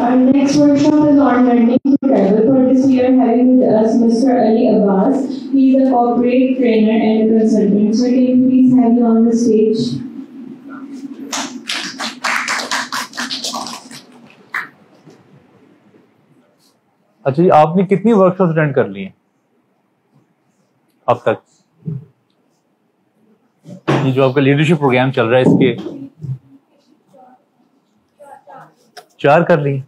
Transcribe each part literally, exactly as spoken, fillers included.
Our next workshop is on learning to travel. For this, we are having with us Mister Ali Abbas. He is a corporate trainer and a consultant. So, can you please have you on the stage? اچھا جی، آپ نے کتنی workshop attend کر لی ہیں اب تک؟ یہ جو آپ کا لیڈرشپ پروگرام چل رہا ہے اس کے چار کر لی،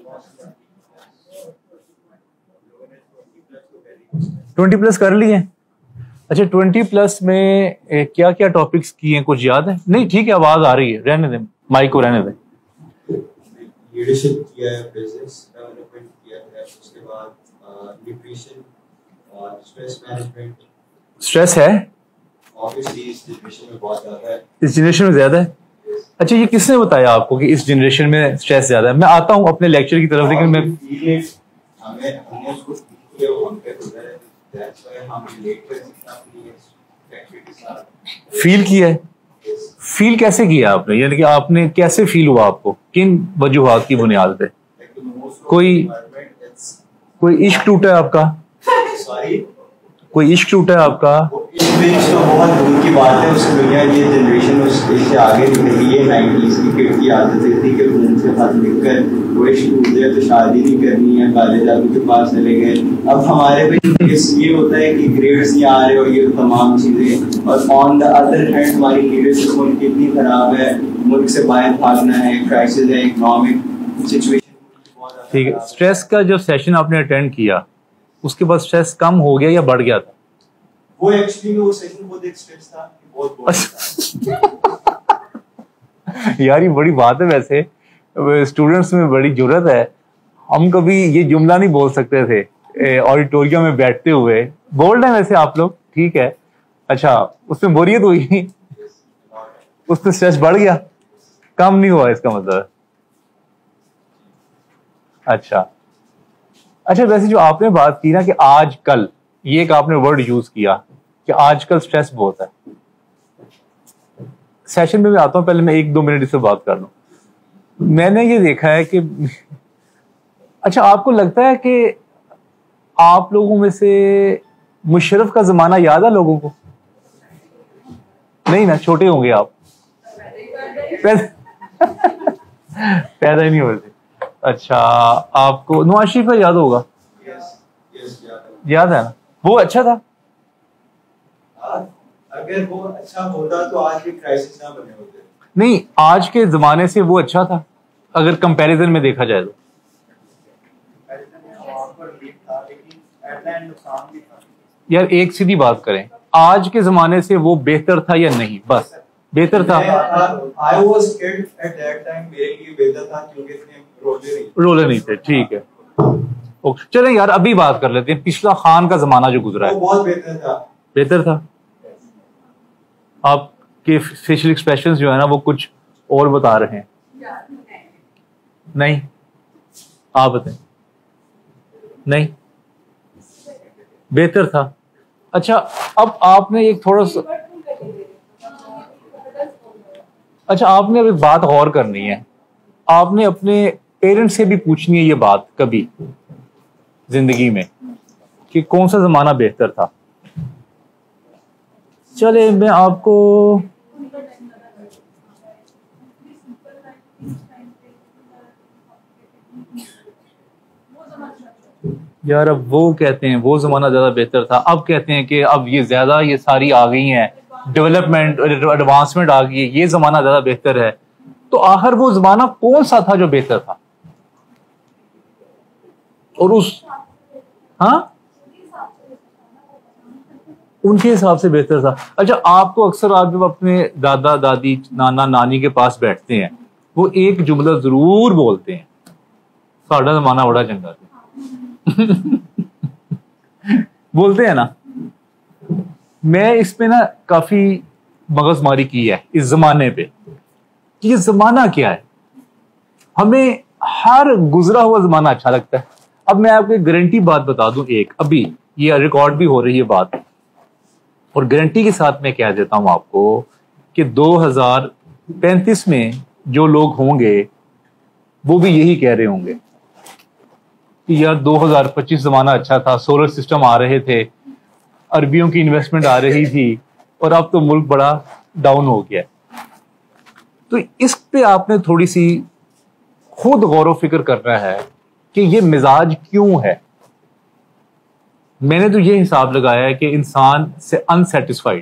ٹوینٹی پلس کر لی ہیں. اچھا ٹوینٹی پلس میں کیا کیا ٹاپکس کیے ہیں، کچھ یاد ہے؟ نہیں ٹھیک ہے، آواز آ رہی ہے، رہنے دیں، مائک کو رہنے دیں. لیڈرشپ کیا ہے، بزنس ڈیولپمنٹ کیا ہے، اس کے بعد نیوٹریشن اور اسٹریس مینجمنٹ. اسٹریس ہے obviously اس جنریشن میں بہت زیادہ ہے. اس جنریشن میں زیادہ ہے. اچھا یہ کس نے بتایا آپ کو کہ اس جنریشن میں اسٹریس زیادہ ہے؟ میں آتا ہوں اپنے لیکچر کی طرف، لیکن میں ہمیں ہم نے اس کو کیا ہم پہ گزرا ہے، دیٹس وائی ہم ریلیٹ کر سکتے ہیں اپنی فیکٹری کے ساتھ. فیل کیا ہے؟ فیل کیسے کیا آپ نے، یعنی کہ آپ نے کیسے فیل ہوا آپ کو، کن وجوہات کی بنیاد پہ؟ کوئی کوئی عشق ٹوٹا ہے آپ کا؟ کوئی عشق ٹوٹا ہے آپ کا؟ عشق تو بہت دور کی بات ہے. اس دنیا یہ جنریشن اس سے آگے نکلی ہے. نائنٹیز کی کٹ کی عادت تھی کہ فون سے خط لکھ کر وہ عشق ٹوٹ جائے تو شادی نہیں کرنی ہے، کالج آدمی کے پاس چلے گئے. اب ہمارے پہ یہ ہوتا ہے کہ گریڈس نہیں آ رہے اور یہ تمام چیزیں، اور آن دا ادر ہینڈ ہماری لیڈرشپ ملک کتنی خراب ہے، ملک سے باہر بھاگنا ہے، کرائسس ہے، اکنامک سچویشن. ٹھیک ہے، اسٹریس کا جو سیشن آپ نے اٹینڈ کیا اس کے بعد اسٹریس کم ہو گیا یا بڑھ گیا تھا؟ وہ ایکچولی وہ سیشن بہت ایک اسٹریس تھا، بہت بہت یار یہ بڑی بات ہے، ویسے اسٹوڈنٹس میں بڑی جرت ہے. ہم کبھی یہ جملہ نہیں بول سکتے تھے آڈیٹوریم میں بیٹھتے ہوئے. بولڈ ہیں ویسے آپ لوگ، ٹھیک ہے. اچھا اس میں بوریت ہوئی، اس میں اسٹریس بڑھ گیا، کم نہیں ہوا اس کا مطلب. اچھا اچھا ویسے جو آپ نے بات کی نا کہ آج کل، یہ ایک آپ نے ورڈ یوز کیا کہ آج کل اسٹریس بہت ہے. سیشن میں بھی آتا ہوں، پہلے میں ایک دو منٹ اس سے بات کر لوں. میں نے یہ دیکھا ہے کہ اچھا آپ کو لگتا ہے کہ آپ لوگوں میں سے مشرف کا زمانہ یاد ہے لوگوں کو؟ نہیں نا، چھوٹے ہوں گے آپ، پیدا ہی نہیں ہوتے. اچھا آپ کو نواز شریف کا یاد ہوگا؟ یاد ہے نا، وہ اچھا تھا. اگر وہ اچھا ہوتا تو آج بھی کرائسس نہ بنے ہوتے. نہیں، آج کے زمانے سے وہ اچھا تھا اگر کمپیریزن میں دیکھا جائے تو. یار ایک سیدھی بات کریں، آج کے زمانے سے وہ بہتر تھا یا نہیں؟ بس بہتر تھا. رولے نہیں تھے، ٹھیک ہے. چلیں یار ابھی بات کر لیتے ہیں پچھلا خان کا زمانہ جو گزرا ہے. بہت بہتر تھا. بہتر تھا. آپ کے فیشل ایکسپریشنز جو ہے نا وہ کچھ اور بتا رہے ہیں. نہیں آپ بتائیں. نہیں بہتر تھا. اچھا اب آپ نے ایک تھوڑا سا، اچھا آپ نے ابھی بات غور کرنی ہے. آپ نے اپنے پیرنٹس سے بھی پوچھنی ہے یہ بات کبھی زندگی میں کہ کون سا زمانہ بہتر تھا. چلے میں آپ کو یار اب وہ کہتے ہیں وہ زمانہ زیادہ بہتر تھا، اب کہتے ہیں کہ اب یہ زیادہ یہ ساری آ گئی ہیں ڈیولپمنٹ ایڈوانسمنٹ آ گئی ہے، یہ زمانہ زیادہ بہتر ہے. تو آخر وہ زمانہ کون سا تھا جو بہتر تھا؟ اور اس ہاں ان کے حساب سے بہتر تھا. اچھا آپ کو اکثر آپ جب اپنے دادا دادی نانا نانی کے پاس بیٹھتے ہیں وہ ایک جملہ ضرور بولتے ہیں، ساڈا زمانہ بڑا چنگا تھا. بولتے ہیں نا. میں اس پہ نا کافی مغز ماری کی ہے اس زمانے پہ کہ یہ زمانہ کیا ہے. ہمیں ہر گزرا ہوا زمانہ اچھا لگتا ہے. اب میں آپ کو گارنٹی بات بتا دوں، ایک ابھی یہ ریکارڈ بھی ہو رہی ہے بات، اور گارنٹی کے ساتھ میں کہہ دیتا ہوں آپ کو کہ دو ہزار پینتیس میں جو لوگ ہوں گے وہ بھی یہی کہہ رہے ہوں گے کہ یار دو ہزار پچیس زمانہ اچھا تھا, سولر سسٹم آ رہے تھے, عربیوں کی انویسٹمنٹ آ رہی تھی, اور اب تو ملک بڑا ڈاؤن ہو گیا. تو اس پہ آپ نے تھوڑی سی خود غور و فکر کرنا ہے کہ یہ مزاج کیوں ہے. میں نے تو یہ حساب لگایا ہے کہ انسان سے انسیٹسفائیڈ,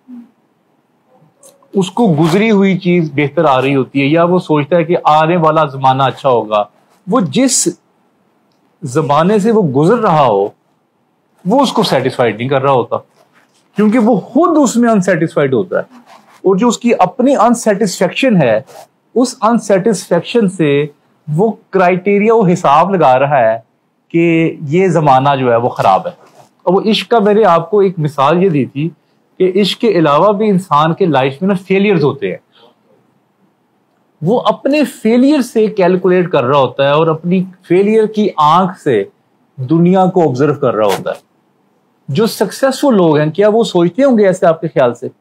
اس کو گزری ہوئی چیز بہتر آ رہی ہوتی ہے, یا وہ سوچتا ہے کہ آنے والا زمانہ اچھا ہوگا. وہ جس زمانے سے وہ گزر رہا ہو وہ اس کو سیٹسفائیڈ نہیں کر رہا ہوتا, کیونکہ وہ خود اس میں انسیٹسفائیڈ ہوتا ہے. اور جو اس کی اپنی انسیٹسفیکشن ہے, اس انسیٹسفیکشن سے وہ کرائٹیریا وہ حساب لگا رہا ہے کہ یہ زمانہ جو ہے وہ خراب ہے. اور وہ عشق کا میں نے آپ کو ایک مثال یہ دی تھی کہ عشق کے علاوہ بھی انسان کے لائف میں نا فیلئرز ہوتے ہیں. وہ اپنے فیلئر سے کیلکولیٹ کر رہا ہوتا ہے اور اپنی فیلئر کی آنکھ سے دنیا کو آبزرو کر رہا ہوتا ہے. جو سکسیسفل لوگ ہیں کیا وہ سوچتے ہوں گے ایسے آپ کے خیال سے؟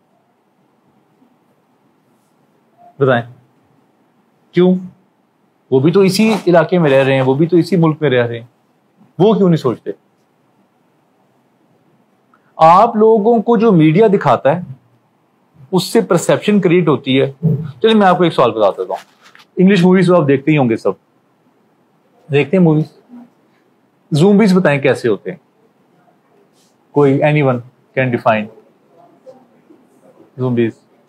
بتائیں کیوں؟ وہ بھی تو اسی علاقے میں رہ رہے ہیں, وہ بھی تو اسی ملک میں رہ رہے ہیں, وہ کیوں نہیں سوچتے؟ آپ لوگوں کو جو میڈیا دکھاتا ہے اس سے پرسیپشن کریٹ ہوتی ہے. چلیے میں آپ کو ایک سوال بتا دیتا ہوں. انگلش موویز تو آپ دیکھتے ہی ہوں گے, سب دیکھتے ہیں موویز. زومبیز بتائیں کیسے ہوتے ہیں؟ کوئی anyone can define zombies?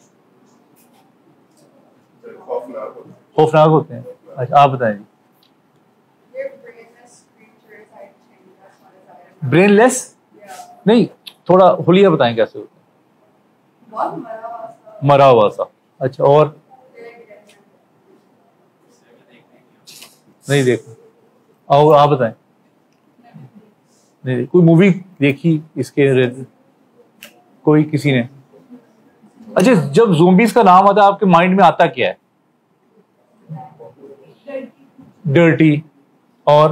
خوفناک ہوتے ہیں. اچھا آپ بتائیں جی. برین لیس نہیں, تھوڑا حلیہ بتائیں کیسے ہوتے ہیں؟ مرا ہوا سا. اچھا اور نہیں دیکھا. اور آپ بتائیں. نہیں کوئی مووی دیکھی اس کے کوئی کسی نے؟ اچھا جب زومبیز کا نام آتا ہے آپ کے مائنڈ میں آتا کیا ہے؟ ڈرٹی اور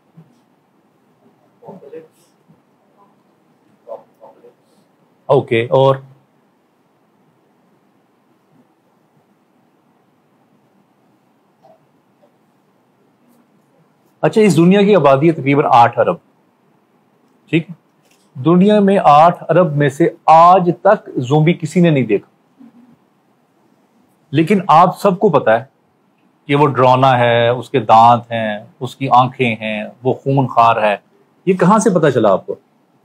اوکے اور اچھا اس دنیا کی آبادی ہے تقریباً آٹھ ارب. ٹھیک ہے, دنیا میں آٹھ ارب میں سے آج تک زومبی کسی نے نہیں دیکھا, لیکن آپ سب کو پتا ہے کہ وہ ڈرونا ہے, اس کے دانت ہیں, اس کی آنکھیں ہیں, وہ خون خار ہے. یہ کہاں سے پتا چلا آپ کو؟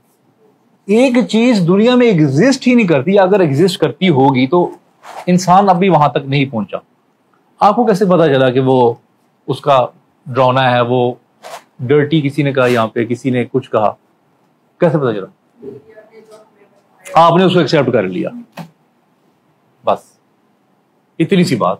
ایک چیز دنیا میں ایگزسٹ ہی نہیں کرتی, اگر ایگزسٹ کرتی ہوگی تو انسان ابھی وہاں تک نہیں پہنچا. آپ کو کیسے پتا چلا کہ وہ اس کا ڈرونا ہے, وہ ڈرٹی کسی نے کہا, یہاں پہ کسی نے کچھ کہا, کیسے پتا چلا؟ آپ نے اس کو ایکسیپٹ کر لیا, بس اتنی سی بات.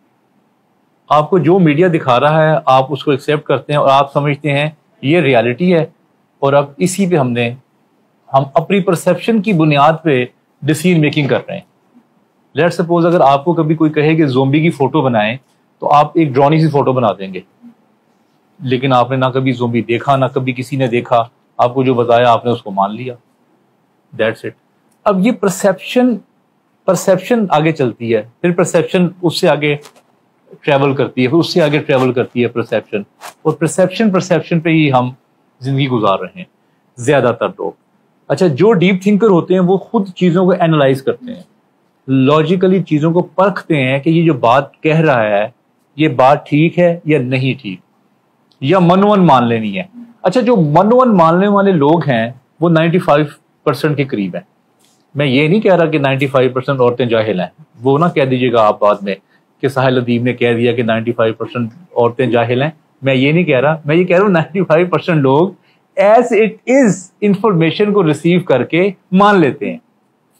آپ کو جو میڈیا دکھا رہا ہے آپ اس کو ایکسیپٹ کرتے ہیں اور آپ سمجھتے ہیں یہ ریالٹی ہے, اور اب اسی پہ ہم نے ہم اپنی پرسیپشن کی بنیاد پہ ڈیسیژن میکنگ کر رہے ہیں. لیٹ سپوز اگر آپ کو کبھی کوئی کہے کہ زومبی کی فوٹو بنائیں تو آپ ایک ڈرونی سی فوٹو بنا دیں گے, لیکن آپ نے نہ کبھی زومبی دیکھا نہ کبھی کسی نے دیکھا, آپ کو جو بتایا آپ نے اس کو مان لیا. That's it. اب یہ پرسیپشن پرسیپشن آگے چلتی ہے, پھر پرسیپشن اس سے آگے ٹریول کرتی ہے, پھر اس سے آگے ٹریول کرتی ہے پرسیپشن, اور پرسیپشن پرسیپشن پہ ہی ہم زندگی گزار رہے ہیں زیادہ تر لوگ. اچھا جو ڈیپ تھنکر ہوتے ہیں وہ خود چیزوں کو اینالائز کرتے ہیں, لاجیکلی چیزوں کو پرکھتے ہیں کہ یہ جو بات کہہ رہا ہے یہ بات ٹھیک ہے یا نہیں ٹھیک, یا منون مان لینی ہے. اچھا جو منون ماننے والے لوگ ہیں وہ نائنٹی فائیو پرسینٹ کے قریب ہیں. میں یہ نہیں کہہ رہا کہ نائنٹی فائیو پرسینٹ عورتیں جاہل ہیں, وہ نہ کہہ دیجیے گا آپ بعد میں کہ ساحل ادیب نے کہہ دیا کہ نائنٹی فائیو پرسینٹ عورتیں جاہل ہیں. میں یہ نہیں کہہ رہا, میں یہ کہہ رہا ہوں نائنٹی فائیو پرسینٹ لوگ ایز اٹ از انفارمیشن کو ریسیو کر کے مان لیتے ہیں,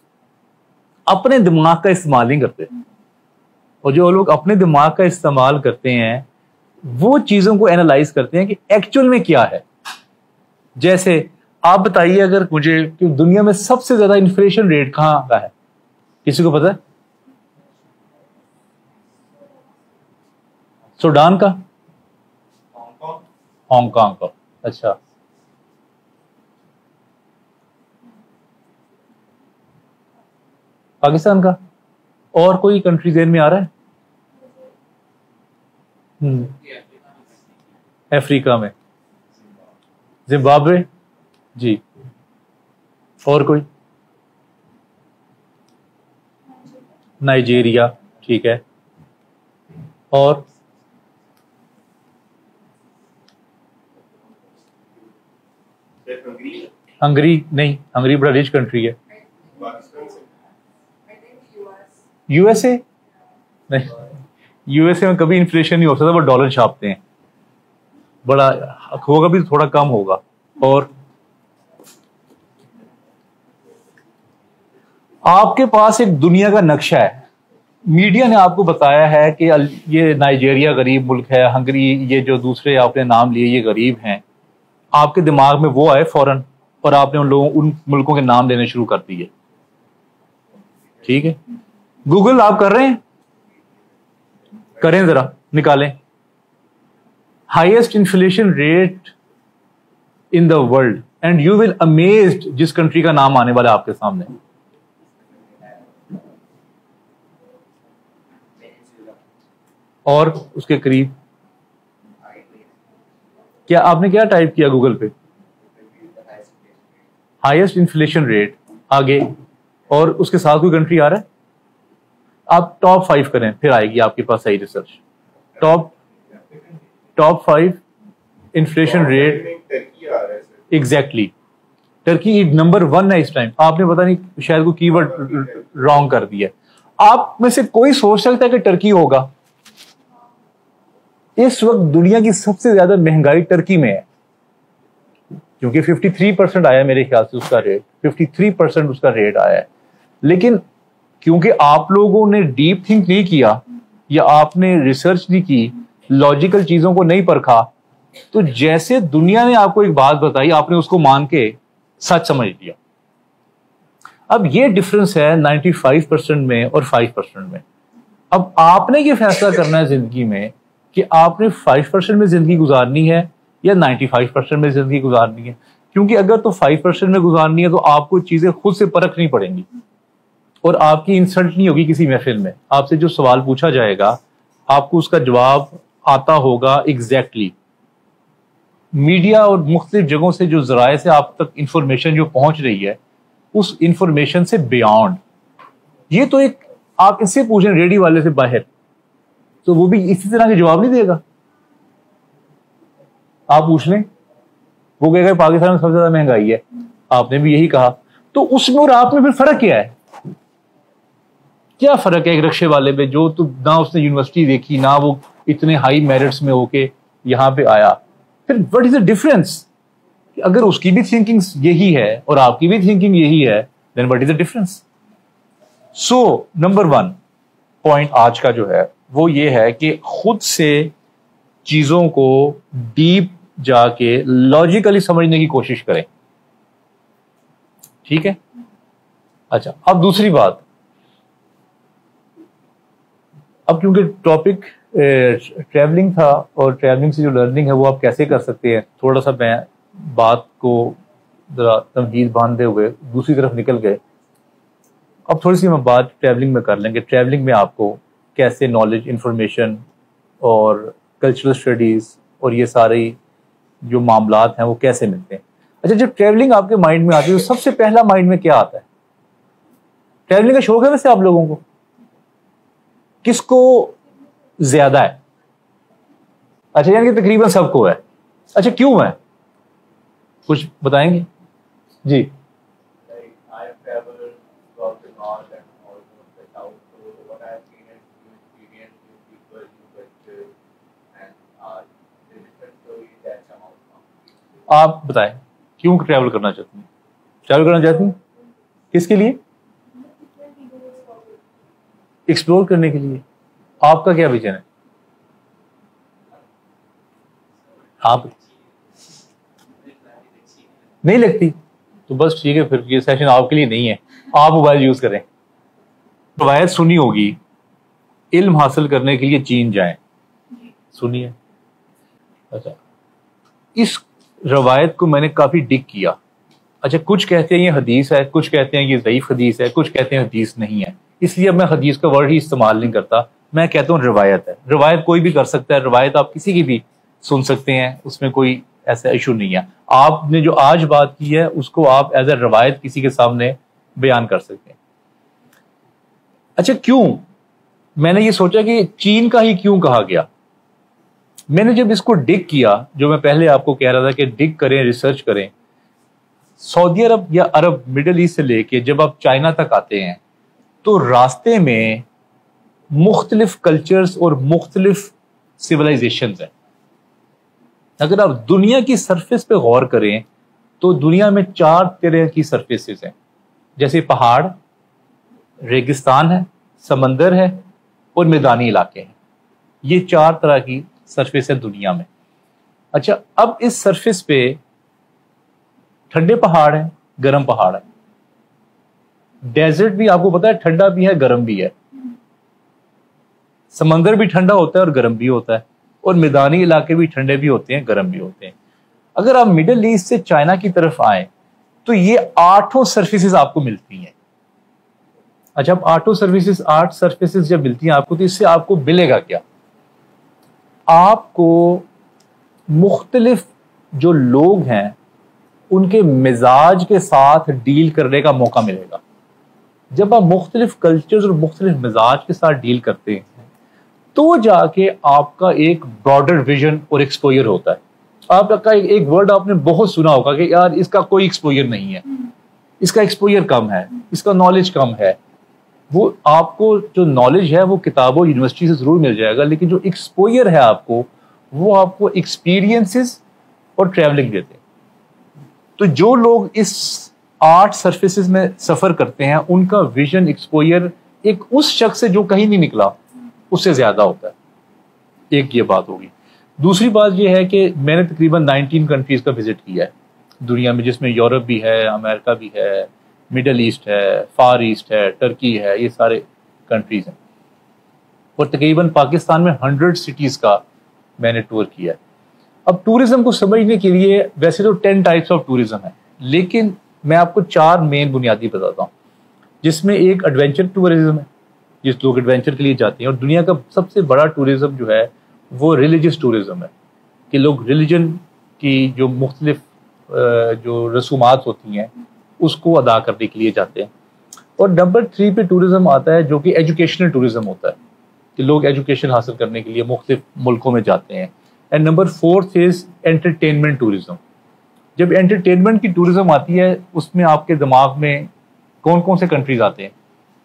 اپنے دماغ کا استعمال نہیں کرتے. اور جو لوگ اپنے دماغ کا استعمال کرتے ہیں وہ چیزوں کو اینالائز کرتے ہیں کہ ایکچوئل میں کیا ہے. جیسے آپ بتائیے اگر مجھے کہ دنیا میں سب سے زیادہ انفلیشن ریٹ کہاں کا ہے, کسی کو پتا ہے؟ سوڈان کا, ہانگ کانگ کا. اچھا پاکستان کا, اور کوئی کنٹری ذہن میں آ رہا ہے؟ افریقہ میں زمبابوے. جی اور کوئی؟ نائجیریا. ٹھیک ہے. اور ہنگری نہیں, ہنگری بڑا ریچ کنٹری ہے. یو ایس اے نہیں, یو ایس اے میں کبھی انفلیشن نہیں ہو سکتا, وہ ڈالر چھاپتے ہیں, بڑا ہوگا بھی تھوڑا کم ہوگا. اور آپ کے پاس ایک دنیا کا نقشہ ہے, میڈیا نے آپ کو بتایا ہے کہ یہ نائجیریا غریب ملک ہے, ہنگری یہ جو دوسرے آپ نے نام لیے یہ غریب ہیں. آپ کے دماغ میں وہ آئے فوراً اور آپ نے ان لوگوں ان ملکوں کے نام لینے شروع کر دیے. ٹھیک ہے, گوگل آپ کر رہے ہیں, کریں ذرا, نکالیں highest inflation rate in the world and you will amazed جس کنٹری کا نام آنے والا آپ کے سامنے. اور اس کے قریب کیا آپ نے کیا ٹائپ کیا گوگل پہ؟ ہائیسٹ انفلیشن ریٹ, آگے, اور اس کے ساتھ کوئی کنٹری آ رہا ہے؟ آپ ٹاپ فائیو کریں پھر آئے گی آپ کے پاس صحیح research. Top top five inflation rate. Exactly, Turkey number one ہے اس ٹائم. آپ نے پتا نہیں شاید کو کی ورڈ رانگ کر دیا. آپ میں سے کوئی سوچ سکتا ہے کہ ٹرکی ہوگا؟ اس وقت دنیا کی سب سے زیادہ مہنگائی ٹرکی میں ہے, کیونکہ ففٹی تھری پرسینٹ آیا میرے خیال سے اس کا ریٹ, ففٹی تھری پرسینٹ اس کا ریٹ آیا ہے. لیکن کیونکہ آپ لوگوں نے ڈیپ تھنک نہیں کیا یا آپ نے ریسرچ نہیں کی, لاجیکل چیزوں کو نہیں پرکھا, تو جیسے دنیا نے آپ کو ایک بات بتائی آپ نے اس کو مان کے سچ سمجھ لیا. اب یہ ڈفرنس ہے نائنٹی فائیو پرسینٹ میں اور فائیو پرسینٹ میں. اب آپ نے یہ فیصلہ کرنا ہے زندگی میں کہ آپ نے فائیو پرسینٹ میں زندگی گزارنی ہے یا نائنٹی فائیو پرسینٹ میں زندگی گزارنی ہے. کیونکہ اگر تو فائیو پرسینٹ میں گزارنی ہے تو آپ کو چیزیں خود سے پرکھنی پڑیں گی اور آپ کی انسلٹ نہیں ہوگی کسی محفل میں. آپ سے جو سوال پوچھا جائے گا آپ کو اس کا جواب آتا ہوگا ایگزیکٹلی. میڈیا اور مختلف جگہوں سے جو ذرائع سے آپ تک انفارمیشن جو پہنچ رہی ہے اس انفارمیشن سے بیانڈ, یہ تو ایک آپ اس سے پوچھیں ریڈی والے سے باہر تو وہ بھی اسی طرح کے جواب نہیں دے گا. آپ پوچھ لیں, وہ کہے گا پاکستان میں سب سے زیادہ مہنگائی ہے, آپ نے بھی یہی کہا. تو اس میں اور آپ میں پھر فرق کیا ہے؟ کیا فرق ہے ایک رکشے والے پہ جو تو نہ اس نے یونیورسٹی دیکھی نہ وہ اتنے ہائی میرٹس میں ہو کے یہاں پہ آیا, پھر وٹ از دا ڈفرنس؟ اگر اس کی بھی تھنکنگ یہی ہے اور آپ کی بھی تھنکنگ یہی ہے then what is the difference? So number one point آج کا جو ہے وہ یہ ہے کہ خود سے چیزوں کو ڈیپ جا کے لاجیکلی سمجھنے کی کوشش کریں. ٹھیک ہے. اچھا, اب دوسری بات, اب کیونکہ ٹاپک ٹریولنگ تھا اور ٹریولنگ سے جو لرننگ ہے وہ آپ کیسے کر سکتے ہیں, تھوڑا سا میں بات کو ذرا تمہید باندھتے ہوئے دوسری طرف نکل گئے. اب تھوڑی سی میں بات ٹریولنگ میں کر لیں گے. ٹریولنگ میں آپ کو کیسے نالج, انفارمیشن اور کلچرل اسٹڈیز اور یہ سارے جو معاملات ہیں وہ کیسے ملتے ہیں. اچھا, جب ٹریولنگ آپ کے مائنڈ میں آتی ہے تو سب سے پہلا مائنڈ میں کیا آتا ہے؟ ٹریولنگ کا شوق ہے ویسے آپ لوگوں کو؟ کس کو زیادہ ہے؟ اچھا, یعنی کہ تقریباً سب کو ہے. اچھا, کیوں ہے کچھ بتائیں گے؟ جی. آپ بتائیں کیوں ٹریول کرنا چاہتی ہیں؟ ٹریول کرنا چاہتی ہیں کس کے لیے؟ ایکسپلور کرنے کے لیے. آپ کا کیا ویژن ہے؟ آپ نہیں لگتی تو بس ٹھیک ہے, پھر یہ سیشن آپ کے لیے نہیں ہے. آپ موبائل یوز کریں. روایت سنی ہوگی علم حاصل کرنے کے لیے چین جائیں, سنی ہے؟ اچھا, اس روایت کو میں نے کافی ڈگ کیا. اچھا, کچھ کہتے ہیں یہ حدیث ہے, کچھ کہتے ہیں یہ ضعیف حدیث ہے, کچھ کہتے ہیں حدیث نہیں ہے. اس لیے اب میں حدیث کا ورڈ ہی استعمال نہیں کرتا, میں کہتا ہوں روایت ہے. روایت کوئی بھی کر سکتا ہے, روایت آپ کسی کی بھی سن سکتے ہیں, اس میں کوئی ایسا ایشو نہیں ہے. آپ نے جو آج بات کی ہے اس کو آپ ایز اے روایت کسی کے سامنے بیان کر سکتے ہیں. اچھا کیوں میں نے یہ سوچا کہ چین کا ہی کیوں کہا گیا. میں نے جب اس کو ڈگ کیا, جو میں پہلے آپ کو کہہ رہا تھا کہ ڈگ کریں, ریسرچ کریں, سعودی عرب یا عرب مڈل ایسٹ سے لے کے جب آپ چائنا تک آتے ہیں تو راستے میں مختلف کلچرز اور مختلف سویلائزیشنز ہیں. اگر آپ دنیا کی سرفیس پہ غور کریں تو دنیا میں چار طرح کی سرفیسز ہیں, جیسے پہاڑ, ریگستان ہے, سمندر ہے اور میدانی علاقے ہیں. یہ چار طرح کی سرفیس ہے دنیا میں. اچھا اب اس سرفیس پہ ٹھنڈے پہاڑ ہیں, گرم پہاڑ ہیں, ڈیزرٹ بھی آپ کو پتا ہے ٹھنڈا بھی ہے گرم بھی ہے, سمندر بھی ٹھنڈا ہوتا ہے اور گرم بھی ہوتا ہے, اور میدانی علاقے بھی ٹھنڈے بھی ہوتے ہیں گرم بھی ہوتے ہیں. اگر آپ مڈل ایسٹ سے چائنا کی طرف آئیں تو یہ آٹھوں سرفیسز آپ کو ملتی ہیں. اچھا اب آٹھوں سروسز آٹھ سرفیسز جب ملتی ہیں آپ کو تو اس سے آپ کو ملے گا کیا؟ آپ کو مختلف جو لوگ ہیں ان کے مزاج کے ساتھ ڈیل کرنے کا موقع ملے گا. جب آپ مختلف کلچرز اور مختلف مزاج کے ساتھ ڈیل کرتے ہیں تو جا کے آپ کا ایک براڈر ویژن اور ایکسپوئر ہوتا ہے. آپ کا ایک ورڈ آپ نے بہت سنا ہوگا کہ یار اس کا کوئی ایکسپوئر نہیں ہے, اس کا ایکسپوئر کم ہے, اس کا نالج کم ہے. وہ آپ کو جو نالج ہے وہ کتابوں یونیورسٹی سے ضرور مل جائے گا, لیکن جو ایکسپوئر ہے آپ کو وہ آپ کو ایکسپیرینسز اور ٹریولنگ دیتے ہیں. تو جو لوگ اس آرٹ سرفیسز میں سفر کرتے ہیں ان کا ویژن ایکسپوئر ایک اس شخص سے جو کہیں نہیں نکلا اس سے زیادہ ہوتا ہے. ایک یہ بات ہوگی. دوسری بات یہ ہے کہ میں نے تقریباً نائنٹین کنٹریز کا وزٹ کیا ہے دنیا میں, جس میں یورپ بھی ہے, امریکہ بھی ہے, مڈل ایسٹ ہے, فار ایسٹ ہے, ٹرکی ہے, یہ سارے کنٹریز ہیں. اور تقریباً پاکستان میں ہنڈریڈ سٹیز کا میں نے ٹور کیا ہے. اب ٹورزم کو سمجھنے کے لیے ویسے تو ٹین ٹائپس آف ٹورزم ہے, لیکن میں آپ کو چار مین بنیادی بتاتا ہوں, جس میں ایک ایڈونچر ٹورزم ہے جس لوگ ایڈونچر کے لیے جاتے ہیں, اور دنیا کا سب سے بڑا ٹورزم جو ہے وہ ریلیجس ٹورزم ہے کہ لوگ ریلیجن کی جو مختلف جو رسومات ہوتی ہیں اس کو ادا کرنے کے لیے جاتے ہیں. اور نمبر تھری پہ ٹورزم آتا ہے جو کہ ایجوکیشنل ٹورزم ہوتا ہے کہ لوگ ایجوکیشن حاصل کرنے کے لیے مختلف ملکوں میں جاتے ہیں. And number fourth is entertainment tourism. جب انٹرٹینمنٹ کی ٹورزم آتی ہے اس میں آپ کے دماغ میں کون کون سے کنٹریز آتے ہیں؟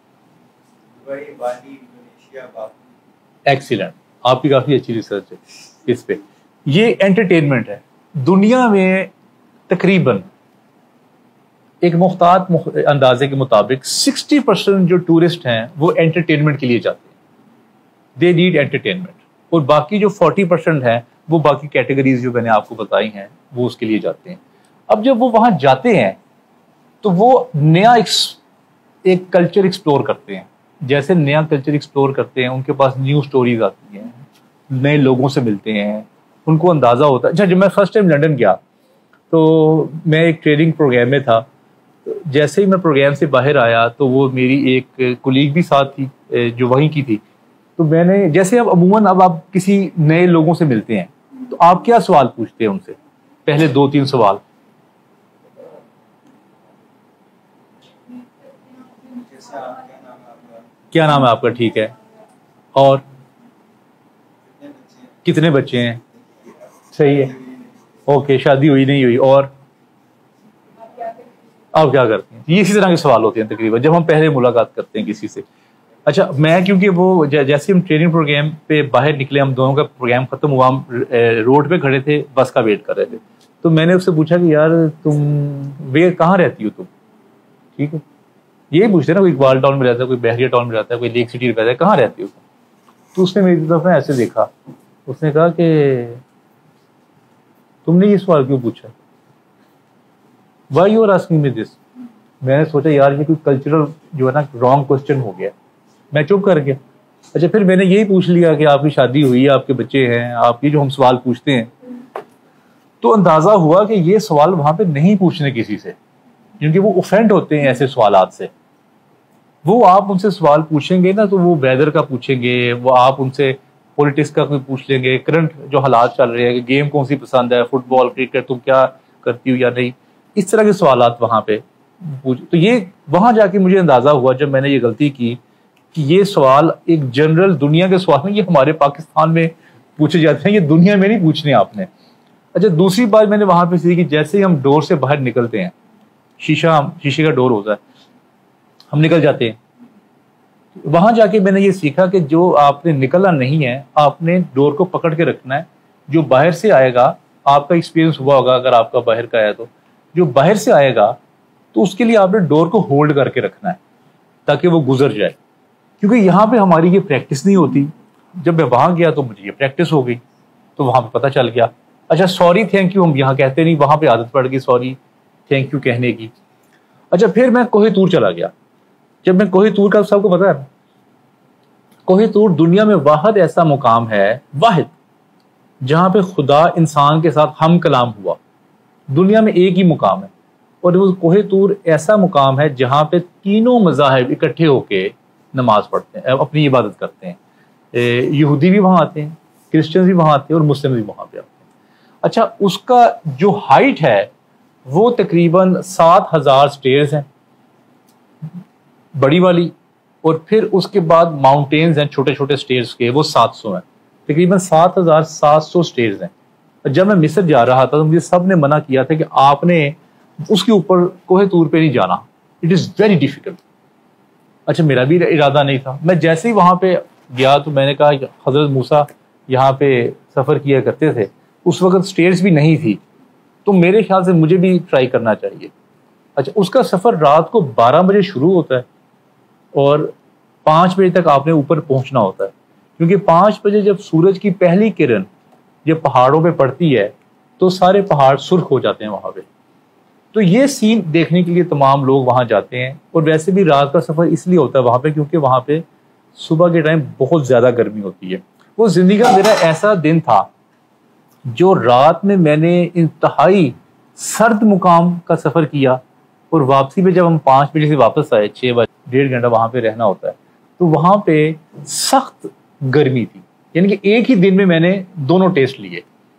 ایکسیلنٹ, آپ کی کافی اچھی ریسرچ ہے اس پہ. یہ انٹرٹینمنٹ ہے. دنیا میں تقریباً ایک محتاط اندازے کے مطابق سکسٹی پرسینٹ جو ٹورسٹ ہیں وہ انٹرٹینمنٹ کے لیے جاتے ہیں, دے نیڈ انٹرٹینمنٹ, اور باقی جو فورٹی پرسینٹ ہیں وہ باقی کیٹیگریز جو میں نے آپ کو بتائی ہیں وہ اس کے لیے جاتے ہیں. اب جب وہ وہاں جاتے ہیں تو وہ نیا ایک کلچر ایکسپلور کرتے ہیں. جیسے نیا کلچر ایکسپلور کرتے ہیں ان کے پاس نیو سٹوریز آتی ہیں, نئے لوگوں سے ملتے ہیں, ان کو اندازہ ہوتا ہے. اچھا جب میں فرسٹ ٹائم لنڈن گیا تو میں ایک ٹریننگ پروگرام میں تھا. جیسے ہی میں پروگرام سے باہر آیا تو وہ میری ایک کولیگ بھی ساتھ تھی جو وہیں کی تھی. تو میں نے جیسے اب عموماً اب آپ کسی نئے لوگوں سے ملتے ہیں تو آپ کیا سوال پوچھتے ہیں ان سے؟ پہلے دو تین سوال. کیا نام ہے آپ کا؟ ٹھیک ہے. اور کتنے بچے ہیں؟ صحیح ہے, اوکے. شادی ہوئی نہیں ہوئی؟ اور آپ کیا کرتے ہیں؟ یہ اسی طرح کے سوال ہوتے ہیں تقریباً جب ہم پہلے ملاقات کرتے ہیں کسی سے. اچھا میں کیونکہ وہ جیسے ہم ٹریننگ پروگرام پہ باہر نکلے, ہم دونوں کا پروگرام ختم ہوا, ہم روڈ پہ کھڑے تھے, بس کا ویٹ کر رہے تھے, تو میں نے اس سے پوچھا کہ یار تم وے کہاں رہتی ہو تم؟ ٹھیک ہے, یہی پوچھتے ہیں نا, کوئی اقبال ٹاؤن میں رہتا ہے, کوئی بحریہ ٹاؤن میں رہتا ہے, کوئی لیک سٹی میں رہتا ہے, کہاں رہتی ہو تم؟ تو اس نے میری طرف ایسے دیکھا, اس نے کہا کہ تم نے یہ سوال کیوں پوچھا؟ Why you are asking me this? میں نے سوچا یار یہ کوئی کلچرل جو ہے نا رانگ کوشچن ہو گیا, میں چپ کر گیا. اچھا پھر میں نے یہی پوچھ لیا کہ آپ کی شادی ہوئی ہے, آپ کے بچے ہیں, آپ یہ جو ہم سوال پوچھتے ہیں, تو اندازہ ہوا کہ یہ سوال وہاں پہ نہیں پوچھنے کسی سے, کیونکہ وہ اوفینڈ ہوتے ہیں ایسے سوالات سے. وہ آپ ان سے سوال پوچھیں گے نا تو وہ ویدر کا پوچھیں گے, وہ آپ ان سے پولیٹکس کا کوئی پوچھ لیں گے, کرنٹ جو حالات چل رہے ہیں کہ گیم کون سی پسند ہے, فٹ بال, کرکٹ, تم کیا کرتی ہو یا نہیں, اس طرح کے سوالات وہاں پہ پوچھ. تو یہ وہاں جا کے مجھے اندازہ ہوا جب میں نے یہ غلطی کی کہ یہ سوال ایک جنرل دنیا کے سوال میں, یہ ہمارے پاکستان میں پوچھے جاتے ہیں, یہ دنیا میں نہیں پوچھنے آپ نے. اچھا دوسری بات میں نے وہاں پہ سیکھی, جیسے ہی ہم ڈور سے باہر نکلتے ہیں, شیشہ شیشے کا ڈور ہوتا ہے, ہم نکل جاتے ہیں, وہاں جا کے میں نے یہ سیکھا کہ جو آپ نے نکلنا نہیں ہے, آپ نے ڈور کو پکڑ کے رکھنا ہے. جو باہر سے آئے گا, آپ کا ایکسپیرینس ہوا ہوگا اگر آپ کا باہر کا ہے تو, جو باہر سے آئے گا تو اس کے لیے آپ نے ڈور کو ہولڈ کر کے رکھنا ہے تاکہ وہ گزر جائے. کیونکہ یہاں پہ ہماری یہ پریکٹس نہیں ہوتی. جب میں وہاں گیا تو مجھے یہ پریکٹس ہو گئی, تو وہاں پہ پتہ چل گیا. اچھا سوری تھینک یو ہم یہاں کہتے نہیں, وہاں پہ عادت پڑ گئی سوری تھینک یو کہنے کی. اچھا پھر میں کوہ طور چلا گیا. جب میں کوہ طور کا, سب کو پتا ہے کوہ طور دنیا میں واحد ایسا مقام ہے, واحد جہاں پہ خدا انسان کے ساتھ ہم کلام ہوا. دنیا میں ایک ہی مقام ہے, اور وہ کوہ طور ایسا مقام ہے جہاں پہ تینوں مذاہب اکٹھے ہو کے نماز پڑھتے ہیں, اپنی عبادت کرتے ہیں. یہودی بھی وہاں آتے ہیں, کرسچن بھی وہاں آتے ہیں, اور مسلم بھی وہاں پہ آتے ہیں. اچھا اس کا جو ہائٹ ہے وہ تقریباً سات ہزار سٹیئرز ہیں بڑی والی, اور پھر اس کے بعد ماؤنٹینز ہیں چھوٹے چھوٹے سٹیئرز کے, وہ سات سو ہیں. تقریباً سات ہزار سات سو سٹیئرز ہیں. جب میں مصر جا رہا تھا تو مجھے سب نے منع کیا تھا کہ آپ نے اس کے اوپر کوہ طور پہ نہیں جانا, اٹ از ویری ڈیفیکلٹ. اچھا میرا بھی ارادہ نہیں تھا. میں جیسے ہی وہاں پہ گیا تو میں نے کہا حضرت موسیٰ یہاں پہ سفر کیا کرتے تھے, اس وقت سٹیئرز بھی نہیں تھی, تو میرے خیال سے مجھے بھی ٹرائی کرنا چاہیے. اچھا اس کا سفر رات کو بارہ بجے شروع ہوتا ہے اور پانچ بجے تک آپ نے اوپر پہنچنا ہوتا ہے, کیونکہ پانچ بجے جب سورج کی پہلی کرن جب پہاڑوں پہ پڑتی ہے تو سارے پہاڑ سرخ ہو جاتے ہیں وہاں پہ. تو یہ سین دیکھنے کے لیے تمام لوگ وہاں جاتے ہیں. اور ویسے بھی رات کا سفر اس لیے ہوتا ہے وہاں پہ کیونکہ وہاں پہ صبح کے ٹائم بہت زیادہ گرمی ہوتی ہے. وہ زندگی کا میرا ایسا دن تھا جو رات میں میں نے انتہائی سرد مقام کا سفر کیا, اور واپسی پہ جب ہم پانچ بجے سے واپس آئے, چھ بجے ڈیڑھ گھنٹہ وہاں پہ رہنا ہوتا ہے, تو وہاں پہ سخت گرمی تھی. یعنی کہ ایک ہی دن میں میں نے دونوں ٹیسٹ لیے.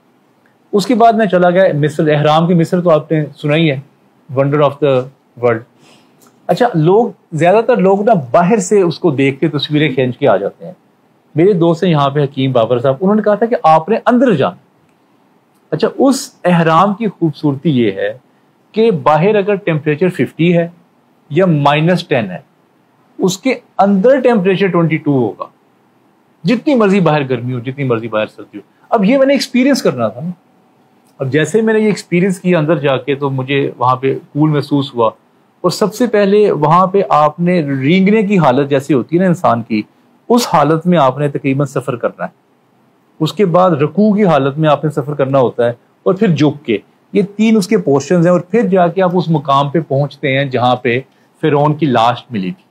اس کے بعد میں چلا گیا مصر, احرام کی مصر تو آپ نے سنا ہی ہے, ونڈر آف دا ورلڈ. اچھا لوگ زیادہ تر لوگ نا باہر سے اس کو دیکھ کے تصویریں کھینچ کے آ جاتے ہیں. میرے دوست ہیں یہاں پہ حکیم بابر صاحب, انہوں نے کہا تھا کہ آپ نے اندر جانا. اچھا اس احرام کی خوبصورتی یہ ہے کہ باہر اگر ٹیمپریچر ففٹی ہے یا مائنس ٹین ہے, اس کے اندر ٹیمپریچر ٹوینٹی ٹو ہوگا. جتنی مرضی باہر گرمی ہو, جتنی مرضی باہر سردی ہو. اب یہ میں نے ایکسپیرینس کرنا تھا. اب جیسے میں نے یہ ایکسپیرینس کیا اندر جا کے, تو مجھے وہاں پہ کول محسوس ہوا. اور سب سے پہلے وہاں پہ آپ نے رینگنے کی حالت جیسی ہوتی ہے نا انسان کی, اس حالت میں آپ نے تقریباً سفر کرنا ہے. اس کے بعد رکوع کی حالت میں آپ نے سفر کرنا ہوتا ہے, اور پھر جھک کے. یہ تین اس کے پورشنز ہیں, اور پھر جا کے آپ اس مقام پہ پہنچتے ہیں جہاں پہ فرعون کی لاش ملی تھی,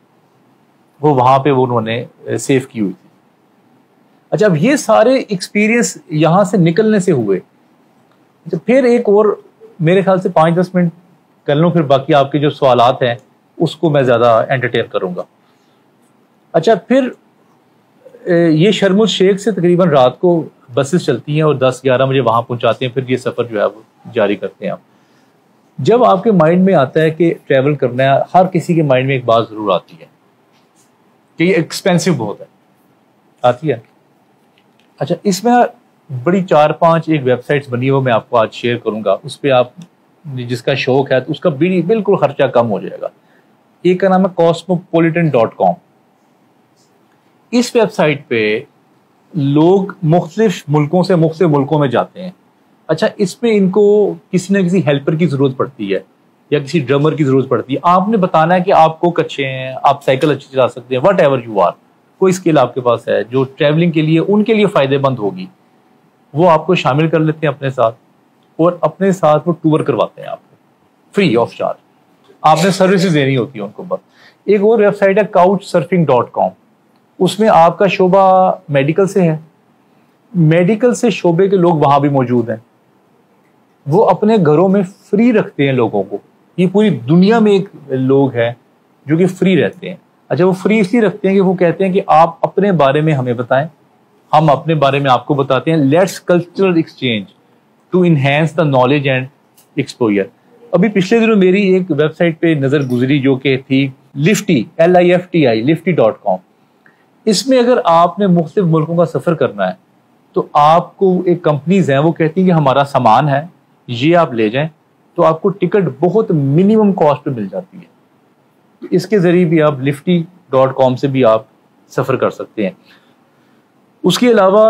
وہ وہاں پہ وہ انہوں نے سیو کی ہوئی تھی. اچھا اب یہ سارے ایکسپیرینس یہاں سے نکلنے سے ہوئے. اچھا پھر ایک اور میرے خیال سے پانچ دس منٹ کر لوں, پھر باقی آپ کے جو سوالات ہیں اس کو میں زیادہ انٹرٹین کروں گا. اچھا پھر یہ شرم الشیخ سے تقریباً رات کو بسز چلتی ہیں اور دس گیارہ بجے وہاں پہنچاتے ہیں, پھر یہ سفر جو ہے وہ جاری کرتے ہیں آپ. جب آپ کے مائنڈ میں آتا ہے کہ ٹریول کرنا ہے, ہر کسی کے مائنڈ میں ایک بات ضرور آتی ہے کہ یہ ایکسپینسو بہت ہے, آتی ہے. اچھا اس میں بڑی چار پانچ ایک ویب سائٹس بنی ہے, وہ میں آپ کو آج شیئر کروں گا. اس پہ آپ جس کا شوق ہے تو اس کا بالکل خرچہ کم ہو جائے گا. ایک کا نام ہے کاسموپولیٹن ڈاٹ کام. اس ویب سائٹ پہ لوگ مختلف ملکوں سے مختلف ملکوں میں جاتے ہیں. اچھا اس میں ان کو کسی نہ کسی ہیلپر کی ضرورت پڑتی ہے یا کسی ڈرمر کی ضرورت پڑتی ہے. آپ نے بتانا ہے کہ آپ کوک اچھے ہیں, آپ سائیکل اچھی چلا سکتے ہیں, واٹ ایور یو آر, کوئی اسکل آپ کے پاس ہے جو ٹریولنگ کے لیے ان کے لیے فائدے مند ہوگی, وہ آپ کو شامل کر لیتے ہیں اپنے ساتھ, اور اپنے ساتھ وہ ٹور کرواتے ہیں آپ کو فری آف چارج. آپ نے سروسز دینی ہوتی ہے ان کو بس. ایک اور ویب سائٹ ہے کاؤچ سرفنگ ڈاٹ کام. اس میں آپ کا شعبہ میڈیکل سے ہے, میڈیکل سے شعبے کے لوگ وہاں بھی موجود ہیں. وہ اپنے گھروں میں فری رکھتے ہیں لوگوں کو. یہ پوری دنیا میں ایک لوگ ہیں جو کہ فری رہتے ہیں. اچھا وہ فری اس لیے رکھتے ہیں کہ وہ کہتے ہیں کہ آپ اپنے بارے میں ہمیں بتائیں, ہم اپنے بارے میں آپ کو بتاتے ہیں. Let's cultural exchange to enhance the knowledge and exposure. ابھی پچھلے دنوں میری ایک ویب سائٹ پہ نظر گزری جو کہ تھی lifty, L I F T I, lifty dot com. اس میں اگر آپ نے مختلف ملکوں کا سفر کرنا ہے تو آپ کو ایک کمپنیز ہیں وہ کہتی ہیں کہ ہمارا سامان ہے یہ آپ لے جائیں, تو آپ کو ٹکٹ بہت منیمم کاسٹ پہ مل جاتی ہے. تو اس کے ذریعے بھی آپ لفٹی ڈاٹ کام سے بھی آپ سفر کر سکتے ہیں. اس کے علاوہ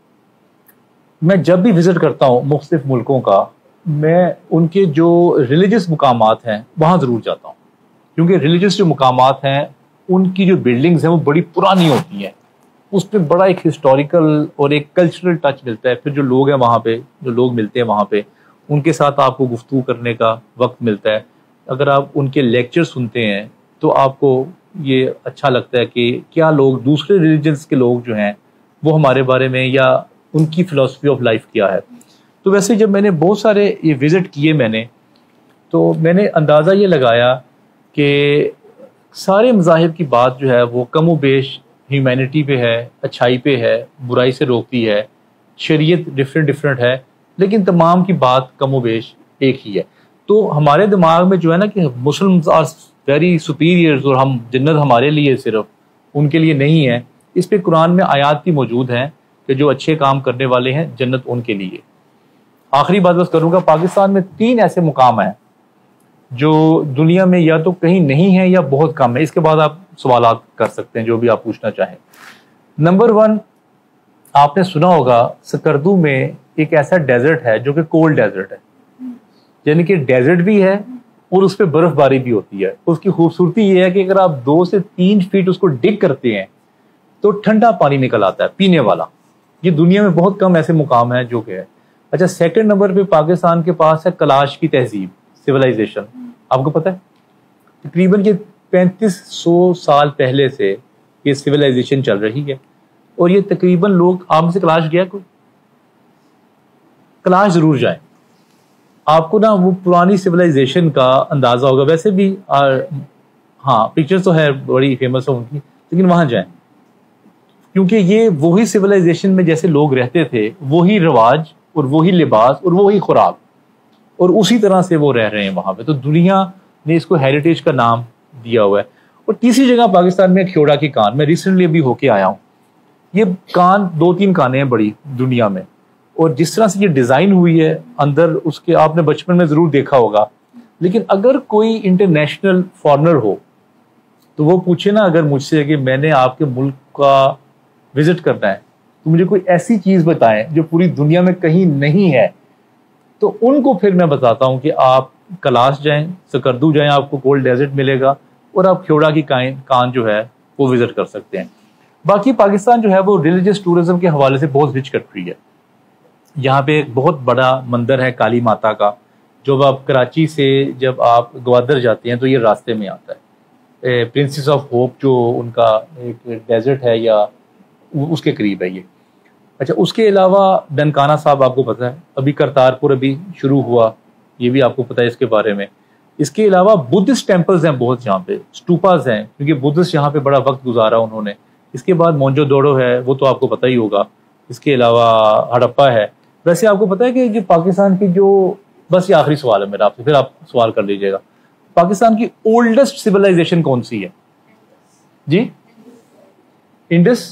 میں جب بھی وزٹ کرتا ہوں مختلف ملکوں کا, میں ان کے جو ریلیجس مقامات ہیں وہاں ضرور جاتا ہوں, کیونکہ ریلیجس جو مقامات ہیں ان کی جو بلڈنگز ہیں وہ بڑی پرانی ہوتی ہیں, اس پہ بڑا ایک ہسٹوریکل اور ایک کلچرل ٹچ ملتا ہے. پھر جو لوگ ہیں وہاں پہ, جو لوگ ملتے ہیں وہاں پہ, ان کے ساتھ آپ کو گفتگو کرنے کا وقت ملتا ہے. اگر آپ ان کے لیکچر سنتے ہیں تو آپ کو یہ اچھا لگتا ہے کہ کیا لوگ دوسرے ریلیجنس کے لوگ جو ہیں وہ ہمارے بارے میں یا ان کی فلسفی آف لائف کیا ہے. تو ویسے جب میں نے بہت سارے یہ وزٹ کیے میں نے, تو میں نے اندازہ یہ لگایا کہ سارے مذاہب کی بات جو ہے وہ کم و بیش ہیومینٹی پہ ہے, اچھائی پہ ہے, برائی سے روکتی ہے. شریعت ڈفرینٹ ڈفرینٹ ہے لیکن تمام کی بات کم و بیش ایک ہی ہے. تو ہمارے دماغ میں جو ہے نا کہ مسلمز آر ویری سپیریئرز اور ہم جنت ہمارے لیے صرف, ان کے لیے نہیں ہے. اس پہ قرآن میں آیات بھی موجود ہیں کہ جو اچھے کام کرنے والے ہیں جنت ان کے لیے. آخری بات بس کروں گا, پاکستان میں تین ایسے مقام ہیں جو دنیا میں یا تو کہیں نہیں ہے یا بہت کم ہے. اس کے بعد آپ سوالات کر سکتے ہیں جو بھی آپ پوچھنا چاہیں. نمبر ون, آپ نے سنا ہوگا سکردو میں ایک ایسا ڈیزرٹ ہے جو کہ کولڈ ڈیزرٹ ہے, یعنی کہ ڈیزرٹ بھی ہے اور اس پہ برف باری بھی ہوتی ہے. اس کی خوبصورتی یہ ہے کہ اگر آپ دو سے تین فیٹ اس کو ڈگ کرتے ہیں تو ٹھنڈا پانی نکل آتا ہے پینے والا. یہ دنیا میں بہت کم ایسے مقام ہیں جو کہ ہے. اچھا, سیکنڈ نمبر پہ پاکستان کے پاس ہے کلاش کی تہذیب, سویلائزیشن. آپ کو پتہ ہے تقریباً یہ پینتیس سو سال پہلے سے یہ سویلائزیشن چل رہی ہے, اور یہ تقریباً لوگ, آپ میں سے کلاش گیا کوئی؟ کلاش ضرور جائیں, آپ کو نا وہ پرانی سویلائزیشن کا اندازہ ہوگا. ویسے بھی ہاں پکچر تو ہے بڑی فیمس ہو ان کی, لیکن وہاں جائیں کیونکہ یہ وہی سویلائزیشن میں جیسے لوگ رہتے تھے, وہی رواج اور وہی لباس اور وہی خوراک, اور اسی طرح سے وہ رہ رہے ہیں وہاں پہ. تو دنیا نے اس کو ہیریٹیج کا نام دیا ہوا ہے. اور تیسری جگہ پاکستان میں کھیوڑا کی کان, میں ریسنٹلی ابھی ہو کے آیا ہوں. یہ کان دو تین کانیں ہیں بڑی دنیا میں, اور جس طرح سے یہ ڈیزائن ہوئی ہے اندر اس کے, آپ نے بچپن میں ضرور دیکھا ہوگا. لیکن اگر کوئی انٹرنیشنل فارنر ہو تو وہ پوچھے نا اگر مجھ سے کہ میں نے آپ کے ملک کا وزٹ کرنا ہے تو مجھے کوئی ایسی چیز بتائیں جو پوری دنیا میں کہیں نہیں ہے, تو ان کو پھر میں بتاتا ہوں کہ آپ کلاش جائیں, سکردو جائیں, آپ کو کولڈ ڈیزرٹ ملے گا, اور آپ کھیوڑا کی کان کان جو ہے وہ وزٹ کر سکتے ہیں. باقی پاکستان جو ہے وہ ریلیجس ٹورزم کے حوالے سے بہت رچ کنٹری ہے. یہاں پہ ایک بہت بڑا مندر ہے کالی ماتا کا, جو آپ کراچی سے جب آپ گوادر جاتے ہیں تو یہ راستے میں آتا ہے. پرنسس آف ہوپ جو ان کا ایک ڈیزرٹ ہے یا اس کے قریب ہے یہ. اچھا, اس کے علاوہ ڈنکانا صاحب آپ کو پتہ ہے, ابھی کرتارپور ابھی شروع ہوا, یہ بھی آپ کو پتہ ہے اس کے بارے میں. اس کے علاوہ بدھسٹ ٹیمپلز ہیں بہت یہاں پہ, اسٹوپاز ہیں کیونکہ بدھسٹ یہاں پہ بڑا وقت گزارا انہوں نے. اس کے بعد مونجو دوڑو ہے, وہ تو آپ کو پتہ ہی ہوگا. اس کے علاوہ ہڑپا ہے. ویسے آپ کو پتہ ہے کہ جو پاکستان کی جو, بس یہ آخری سوال ہے میرا آپ سے, پھر آپ سوال کر لیجیے گا. پاکستان کی اولڈسٹ سویلائزیشن کون سی ہے جی؟ انڈس,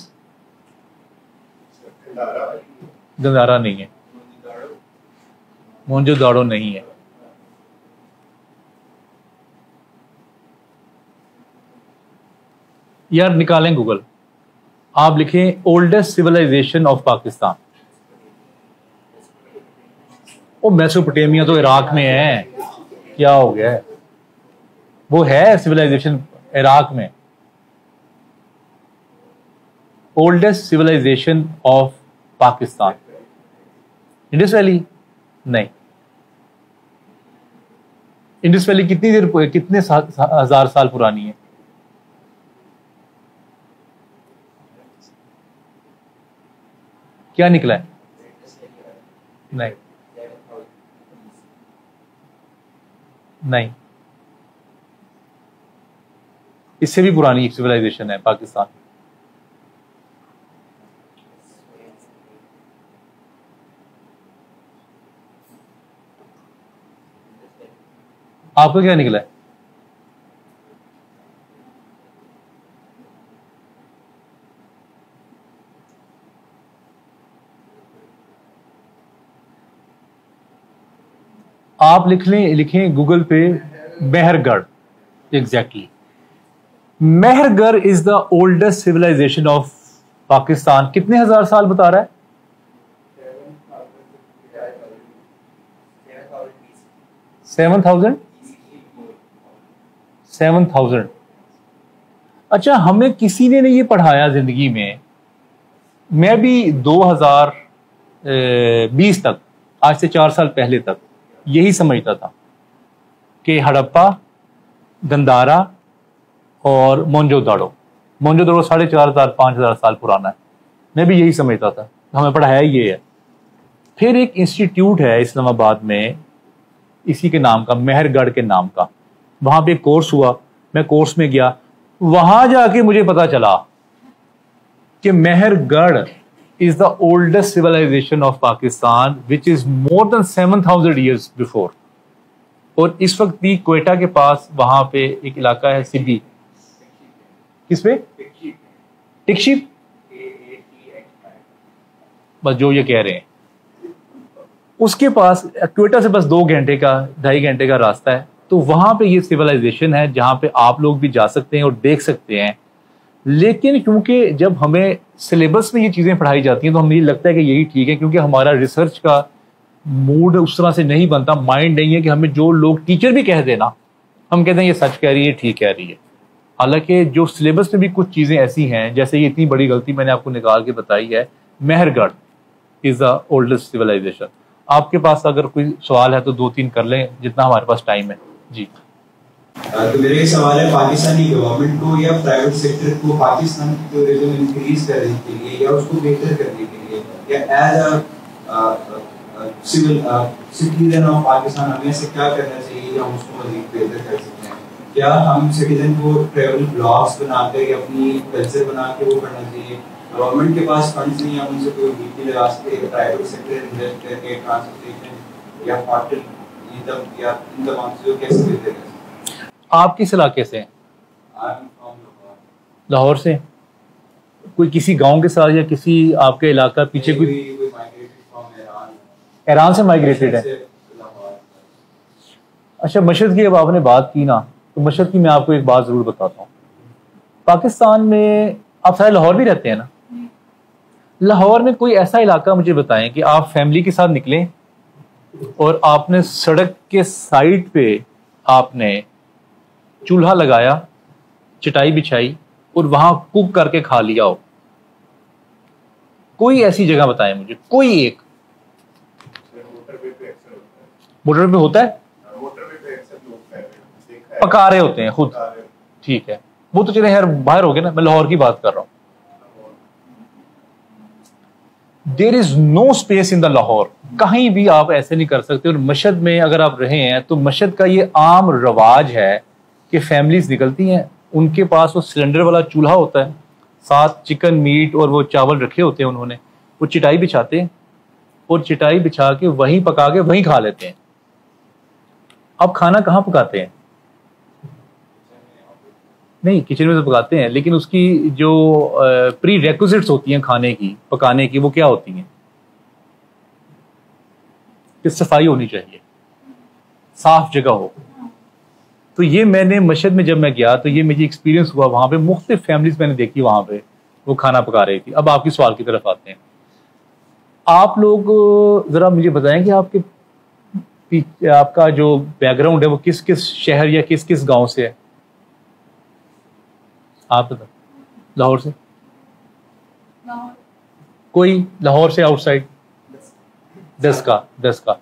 گندارا نہیں ہے, مونجو داڑو نہیں ہے. یار نکالیں گوگل, آپ لکھیں اولڈسٹ سویلائزیشن آف پاکستان. وہ میسوپوٹیمیا تو عراق میں ہے, کیا ہو گیا ہے, وہ ہے سویلائزیشن عراق میں. Oldest civilization of Pakistan Indus valley نہیں. انڈس ویلی کتنی دیر, کتنے ہزار سال پرانی ہے؟ کیا نکلا ہے؟ نہیں نہیں, اس سے بھی پرانی سویلائزیشن ہے پاکستان. آپ کو کیا نکلا ہے؟ آپ لکھ لیں لکھیں گوگل پہ مہر گڑھ. Exactly Mehrgarh is the oldest civilization of Pakistan. کتنے ہزار سال بتا رہا ہے؟ سیون تھاؤزینڈ سیون تھاؤزینڈ اچھا ہمیں کسی نے نہیں یہ پڑھایا زندگی میں. میں بھی دو ہزار بیس تک آج سے چار سال پہلے تک یہی سمجھتا تھا کہ ہڑپا گندارا اور مونجو داڑو مونجو داڑو ساڑھے چار ہزار پانچ ہزار سال پرانا ہے. میں بھی یہی سمجھتا تھا. ہمیں پڑھایا یہ ہے. پھر ایک انسٹیٹیوٹ ہے اسلام آباد میں اسی کے نام کا, مہر گڑھ کے نام کا. وہاں پہ ایک کورس ہوا, میں کورس میں گیا. وہاں جا کے مجھے پتا چلا کہ مہر گڑھ is the oldest civilization of Pakistan which is more than seven thousand years before. اور اس وقت بھی کوئٹہ کے پاس وہاں پہ ایک علاقہ ہے سبی. کس پہ؟ ٹکشی. بس جو یہ کہہ رہے ہیں اس کے پاس کوئٹہ سے بس دو گھنٹے کا ڈھائی گھنٹے کا راستہ ہے. تو وہاں پہ یہ سویلائزیشن ہے جہاں پہ آپ لوگ بھی جا سکتے ہیں اور دیکھ سکتے ہیں. لیکن کیونکہ جب ہمیں سلیبس میں یہ چیزیں پڑھائی جاتی ہیں تو ہمیں یہ لگتا ہے کہ یہی ٹھیک ہے, کیونکہ ہمارا ریسرچ کا موڈ اس طرح سے نہیں بنتا, مائنڈ نہیں ہے کہ ہمیں جو لوگ ٹیچر بھی کہہ دینا ہم کہتے ہیں یہ سچ کہہ رہی ہے, ٹھیک کہہ رہی ہے. حالانکہ جو سلیبس میں بھی کچھ چیزیں ایسی ہیں, جیسے یہ اتنی بڑی غلطی میں نے آپ کو نکال کے بتائی ہے, مہر گڑھ از دا اولڈسٹ سویلائزیشن. آپ کے پاس اگر کوئی سوال ہے تو دو تین کر لیں جتنا ہمارے پاس ٹائم ہے. جی تو میرا یہ سوال ہے, پاکستانی گورنمنٹ کو یا پرائیویٹ سیکٹر کو پاکستان کی ٹورزم انکریز کرنے کے لیے یا اس کو بہتر کرنے کے لیے یا as a civil citizen of Pakistan ہمیں سے کیا کرنا چاہیے یا ہم اس کو مزید بہتر کر سکتے ہیں؟ کیا ہم سٹیزن کو ٹریول بلاگس بنا کر یا اپنی کلچر بنا کے وہ کرنا چاہیے؟ گورنمنٹ کے پاس فنڈس نہیں, ہم ان سے کوئی ڈی لگا سکتے, پرائیویٹ سیکٹر انویسٹ کر کے ٹرانسپورٹیشن یا ہوٹل یا ان تمام چیزوں کیسے بہتر کر سکتے ہیں؟ آپ کس علاقے سے ہیں؟ لاہور سے. کوئی کسی گاؤں کے ساتھ یا کسی آپ کے علاقہ پیچھے کوئی ایران سے مائگریٹڈ ہے؟ اچھا مشرق کی اب آپ نے بات کی نا, تو مشرق کی میں آپ کو ایک بات ضرور بتاتا ہوں. پاکستان میں آپ سارے لاہور بھی رہتے ہیں نا, لاہور میں کوئی ایسا علاقہ مجھے بتائیں کہ آپ فیملی کے ساتھ نکلیں اور آپ نے سڑک کے سائڈ پہ آپ نے چولہا لگایا, چٹائی بچھائی اور وہاں کوک کر کے کھا لیا ہو. کوئی ایسی جگہ بتائیں مجھے, کوئی ایک. موٹر پہ ہوتا ہے, پکا رہے ہوتے ہیں خود. ٹھیک ہے, وہ تو چلے یار باہر ہو گئے نا, میں لاہور کی بات کر رہا ہوں. There is no space in the Lahore. کہیں بھی آپ ایسے نہیں کر سکتے. اور مشہد میں اگر آپ رہے ہیں تو مشہد کا یہ عام رواج ہے کہ فیملیز نکلتی ہیں, ان کے پاس وہ سلنڈر والا چولہا ہوتا ہے, ساتھ چکن میٹ اور وہ چاول رکھے ہوتے ہیں انہوں نے, وہ چٹائی بچھاتے ہیں اور چٹائی بچھا کے وہیں پکا کے وہیں کھا لیتے ہیں. اب کھانا کہاں پکاتے ہیں؟ نہیں کچن میں تو پکاتے ہیں, لیکن اس کی جو پری ریکوزٹس ہوتی ہیں کھانے کی پکانے کی وہ کیا ہوتی ہیں؟ کہ صفائی ہونی چاہیے, صاف جگہ ہو. تو یہ میں نے مشہد میں جب میں گیا تو یہ مجھے ایکسپیرینس ہوا, وہاں پہ مختلف فیملیز میں نے دیکھی وہاں پہ وہ کھانا پکا رہی تھی. اب آپ کی سوال کی طرف آتے ہیں. آپ لوگ ذرا مجھے بتائیں کہ آپ کے آپ کا جو بیک گراؤنڈ ہے وہ کس کس شہر یا کس کس گاؤں سے ہے؟ آپ بتائیں. لاہور سے کوئی؟ لاہور سے آؤٹ سائڈ دس کا دس کا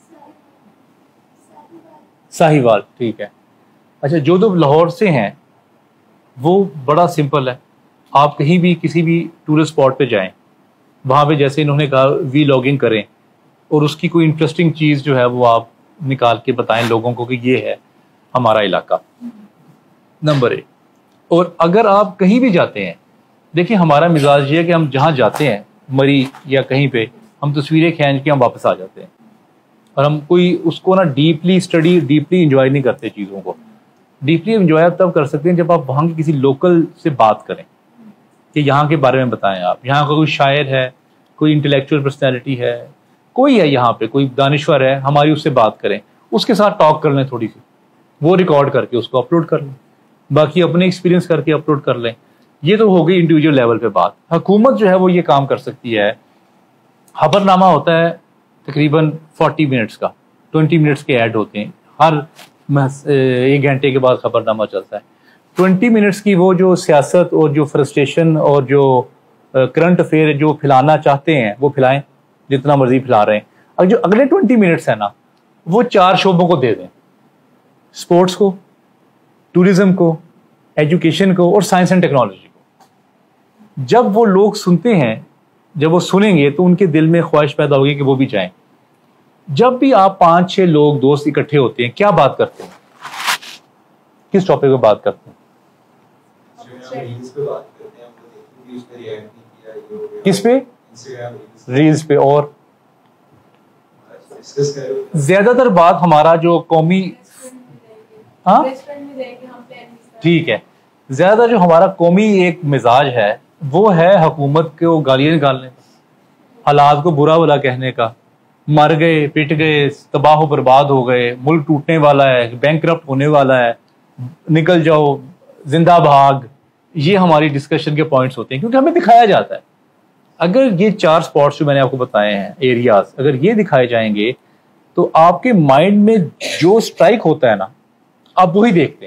ساہیوال. ٹھیک ہے. اچھا جو لوگ لاہور سے ہیں وہ بڑا سمپل ہے, آپ کہیں بھی کسی بھی ٹورسٹ اسپاٹ پہ جائیں, وہاں پہ جیسے انہوں نے کہا وی لاگنگ کریں اور اس کی کوئی انٹرسٹنگ چیز جو ہے وہ آپ نکال کے بتائیں لوگوں کو کہ یہ ہے ہمارا علاقہ. نمبر ایک. اور اگر آپ کہیں بھی جاتے ہیں, دیکھیں ہمارا مزاج یہ ہے کہ ہم جہاں جاتے ہیں مری یا کہیں پہ ہم تصویریں کھینچ کے ہم واپس آ جاتے ہیں. اور ہم کوئی اس کو نا ڈیپلی اسٹڈی ڈیپلی انجوائے نہیں کرتے چیزوں کو. ڈیپلی انجوائے آپ تب کر سکتے ہیں جب آپ وہاں کی کسی لوکل سے بات کریں کہ یہاں کے بارے میں بتائیں. آپ یہاں کا کوئی شاعر ہے, کوئی انٹلیکچوئل پرسنالٹی ہے, کوئی ہے یہاں پہ, کوئی دانشور ہے, ہماری اس سے بات کریں, اس کے ساتھ ٹاک کر لیں تھوڑی سی, وہ ریکارڈ کر کے اس کو اپلوڈ کر لیں, باقی اپنے ایکسپیرینس کر کے اپلوڈ کر لیں. یہ تو ہو گئی انڈیویجول لیول پہ بات. حکومت جو ہے وہ یہ کام کر سکتی ہے. خبر نامہ ہوتا ہے تقریباً فورٹی منٹس کا, ٹوینٹی منٹس کے ایڈ ہوتے ہیں, ہر ایک گھنٹے کے بعد خبر نامہ چلتا ہے. ٹوینٹی منٹس کی وہ جو سیاست اور جو فرسٹریشن اور جو کرنٹ افیئر جو پھیلانا چاہتے ہیں وہ پھیلائیں, جتنا مرضی پھیلا رہے ہیں. اور جو اگلے ٹوینٹی منٹس ہیں نا, وہ چار شعبوں کو دے دیں, اسپورٹس کو, ٹورزم کو, ایجوکیشن کو اور سائنس اینڈ ٹیکنالوجی کو. جب وہ لوگ سنتے ہیں, جب وہ سنیں گے تو ان کے دل میں خواہش پیدا ہوگی کہ وہ بھی جائیں. جب بھی آپ پانچ چھ لوگ دوست اکٹھے ہوتے ہیں, کیا بات کرتے ہیں, کس ٹاپک پہ بات کرتے ہیں, کس پہ, ریلز پہ. اور زیادہ تر بات ہمارا جو قومی, ہاں ٹھیک ہے, زیادہ تر جو ہمارا قومی ایک مزاج ہے وہ ہے حکومت کو گالیاں نکالنے کا, حالات کو برا بھلا کہنے کا, مر گئے, پٹ گئے, تباہ و برباد ہو گئے, ملک ٹوٹنے والا ہے, بینک کرپٹ ہونے والا ہے, نکل جاؤ, زندہ بھاگ. یہ ہماری ڈسکشن کے پوائنٹس ہوتے ہیں کیونکہ ہمیں دکھایا جاتا ہے. اگر یہ چار سپاٹس جو میں نے آپ کو بتائے ہیں, ایریاز, اگر یہ دکھائے جائیں گے تو آپ کے مائنڈ میں جو سٹرائک ہوتا ہے نا, آپ وہی دیکھتے ہیں.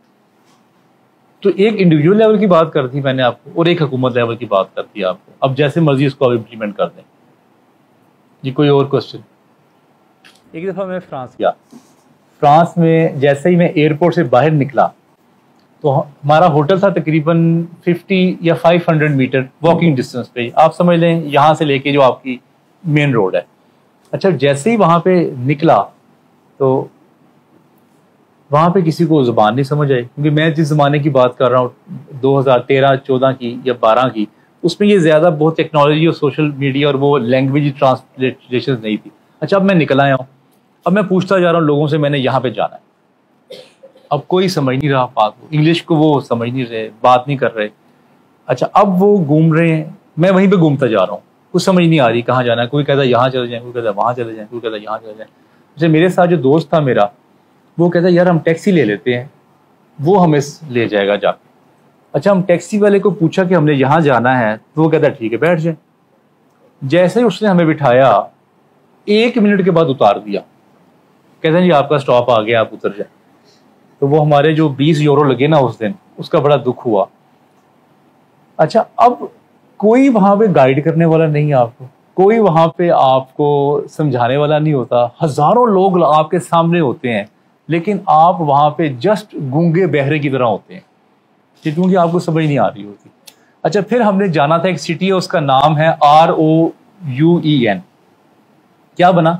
تو ایک انڈیویجول لیول کی بات کر دی میں نے آپ کو, اور ایک حکومت لیول کی بات کر دی آپ کو. اب جیسے مرضی اس کو آپ امپلیمنٹ کر دیں. جی کوئی اور کوشچن؟ ایک دفعہ میں فرانس گیا. فرانس میں جیسے ہی میں ایئرپورٹ سے باہر نکلا تو ہمارا ہوٹل تھا تقریباً ففٹی یا five hundred metre walking distance پہ. آپ سمجھ لیں یہاں سے لے کے جو آپ کی مین روڈ ہے. اچھا جیسے ہی وہاں پہ نکلا تو وہاں پہ کسی کو زبان نہیں سمجھ آئی, کیونکہ میں جس زمانے کی بات کر رہا ہوں دو ہزار تیرہ چودہ کی یا بارہ کی, اس میں یہ زیادہ بہت ٹیکنالوجی اور سوشل میڈیا اور وہ لینگویج ٹرانسلیشن نہیں تھی. اچھا اب میں نکل آیا ہوں, اب میں پوچھتا جا رہا ہوں لوگوں سے میں نے یہاں پہ جانا ہے. اب کوئی سمجھ نہیں رہا بات, انگلش کو وہ سمجھ نہیں رہے, بات نہیں کر رہے. اچھا اب وہ گھوم رہے ہیں, میں وہیں پہ گھومتا جا رہا ہوں, کچھ سمجھ نہیں آ رہی کہاں جانا ہے. کوئی کہتا ہے یہاں چلے جائیں, کوئی کہتا ہے وہاں چلے جائیں, کوئی کہتا ہے یہاں چلے جائیں. اچھا میرے ساتھ جو دوست تھا میرا, وہ کہتا ہے یار ہم ٹیکسی لے لیتے ہیں, وہ ہمیں لے جائے گا جا کے. اچھا ہم ٹیکسی والے کو پوچھا کہ ہم نے یہاں جانا ہے, تو وہ کہتا ہے ٹھیک ہے بیٹھ جائیں. جیسے ہی اس نے ہمیں بٹھایا ایک منٹ کے بعد اتار دیا, کہتے ہیں جی آپ کا اسٹاپ آ گیا, آپ اتر جائیں. تو وہ ہمارے جو بیس یورو لگے نا اس دن, اس کا بڑا دکھ ہوا. اچھا اب کوئی وہاں پہ گائیڈ کرنے والا نہیں آپ کو, کوئی وہاں پہ آپ کو سمجھانے والا نہیں ہوتا. ہزاروں لوگ آپ کے سامنے ہوتے ہیں لیکن آپ وہاں پہ جسٹ گونگے بہرے کی طرح ہوتے ہیں کیونکہ آپ کو سمجھ نہیں آ رہی ہوتی. اچھا پھر ہم نے جانا تھا ایک سٹی ہے, اس کا نام ہے R O U E N. کیا بنا؟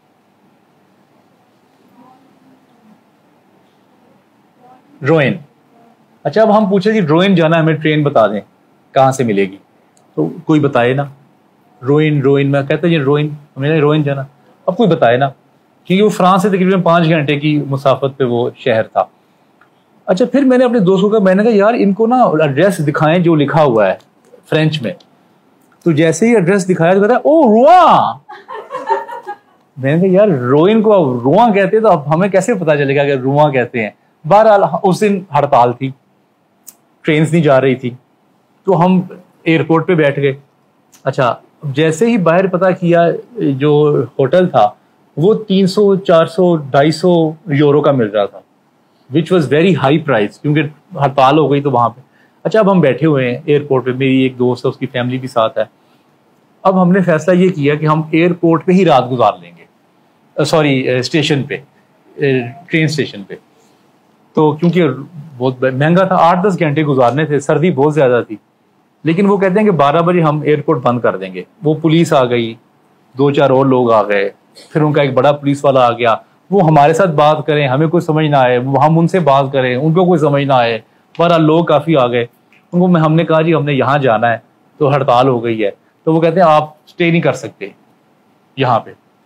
روئن. اچھا اب ہم پوچھے جی روئن جانا ہے, ہمیں ٹرین بتا دیں کہاں سے ملے گی, تو کوئی بتائے نا. روئن روئن میں کہتا جی روئن, ہمیں روئن جانا, اب کوئی بتائے نا, کیونکہ وہ فرانس سے تقریباً پانچ گھنٹے کی مسافت پہ وہ شہر تھا. اچھا پھر میں نے اپنے دوستوں کا, میں نے کہا یار ان کو نا ایڈریس دکھائیں جو لکھا ہوا ہے فرینچ میں. تو جیسے ہی ایڈریس دکھایا تو کہتا ہے او رواں. میں نے کہا یار روئن کو رواں کہتے ہیں تو اب ہمیں کیسے پتا چلے گا کہ رواں کہتے ہیں. بہرحال اس دن ہڑتال تھی, ٹرینز نہیں جا رہی تھی, تو ہم ایئرپورٹ پہ بیٹھ گئے. اچھا جیسے ہی باہر پتا کیا جو ہوٹل تھا وہ تین سو چار سو ڈھائی سو یورو کا مل رہا تھا, which was very high price کیونکہ ہڑتال ہو گئی تو وہاں پہ. اچھا اب ہم بیٹھے ہوئے ہیں ایئرپورٹ پہ, میری ایک دوست ہے اس کی فیملی بھی ساتھ ہے. اب ہم نے فیصلہ یہ کیا کہ ہم ایئرپورٹ پہ ہی رات گزار لیں گے, سوری اسٹیشن پہ, ٹرین اسٹیشن پہ. تو کیونکہ بہت مہنگا تھا, آٹھ دس گھنٹے گزارنے تھے, سردی بہت زیادہ تھی. لیکن وہ کہتے ہیں کہ بارہ بجے ہم ایئرپورٹ بند کر دیں گے. وہ پولیس آ گئی, دو چار اور لوگ آ گئے, پھر ان کا ایک بڑا پولیس والا آ گیا, وہ ہمارے ساتھ بات کریں, ہمیں کوئی سمجھ نہ آئے, ہم ان سے بات کریں, ان کو کوئی سمجھ نہ آئے. بارہ لوگ کافی آ گئے. ان کو ہم نے کہا جی ہم نے یہاں جانا ہے تو ہڑتال ہو گئی ہے. تو وہ کہتے ہیں آپ اسٹے نہیں کر سکتے یہاں پہ,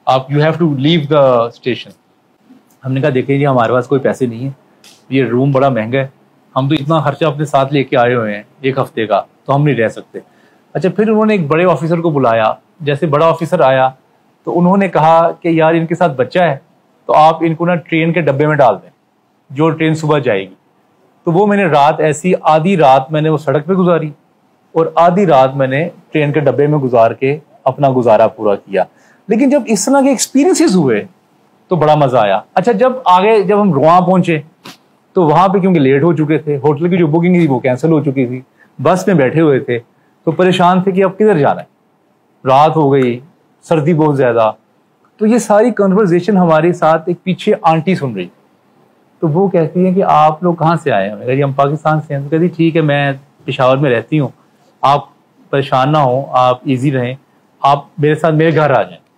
آپ you have to leave the station. ہم نے کہا دیکھیں جی ہمارے پاس کوئی پیسے نہیں ہیں, یہ روم بڑا مہنگا ہے, ہم تو اتنا خرچہ اپنے ساتھ لے کے آئے ہوئے ہیں ایک ہفتے کا, تو ہم نہیں رہ سکتے. اچھا پھر انہوں نے ایک بڑے آفیسر کو بلایا. جیسے بڑا آفیسر آیا تو انہوں نے کہا کہ یار ان کے ساتھ بچہ ہے تو آپ ان کو نا ٹرین کے ڈبے میں ڈال دیں, جو ٹرین صبح جائے گی. تو وہ میں نے رات ایسی آدھی رات میں نے وہ سڑک پہ گزاری اور آدھی رات میں نے ٹرین کے ڈبے میں گزار کے اپنا گزارا پورا کیا. لیکن جب اس طرح کے ایکسپیرینسز ہوئے تو بڑا مزہ آیا. اچھا جب آگے جب ہم رواں پہنچے تو وہاں پہ کیونکہ لیٹ ہو چکے تھے, ہوٹل کی جو بکنگ تھی وہ کینسل ہو چکی تھی, بس میں بیٹھے ہوئے تھے تو پریشان تھے کہ اب کدھر جانا ہے, رات ہو گئی, سردی بہت زیادہ. تو یہ ساری کنورزیشن ہمارے ساتھ ایک پیچھے آنٹی سن رہی, تو وہ کہتی ہیں کہ آپ لوگ کہاں سے آئے ہیں؟ میں کہا جی ہم پاکستان سے ہیں. تو کہتی ٹھیک ہے میں پشاور میں رہتی ہوں, آپ پریشان نہ ہوں, آپ ایزی رہیں, آپ میرے ساتھ میرے گھر آ جائیں.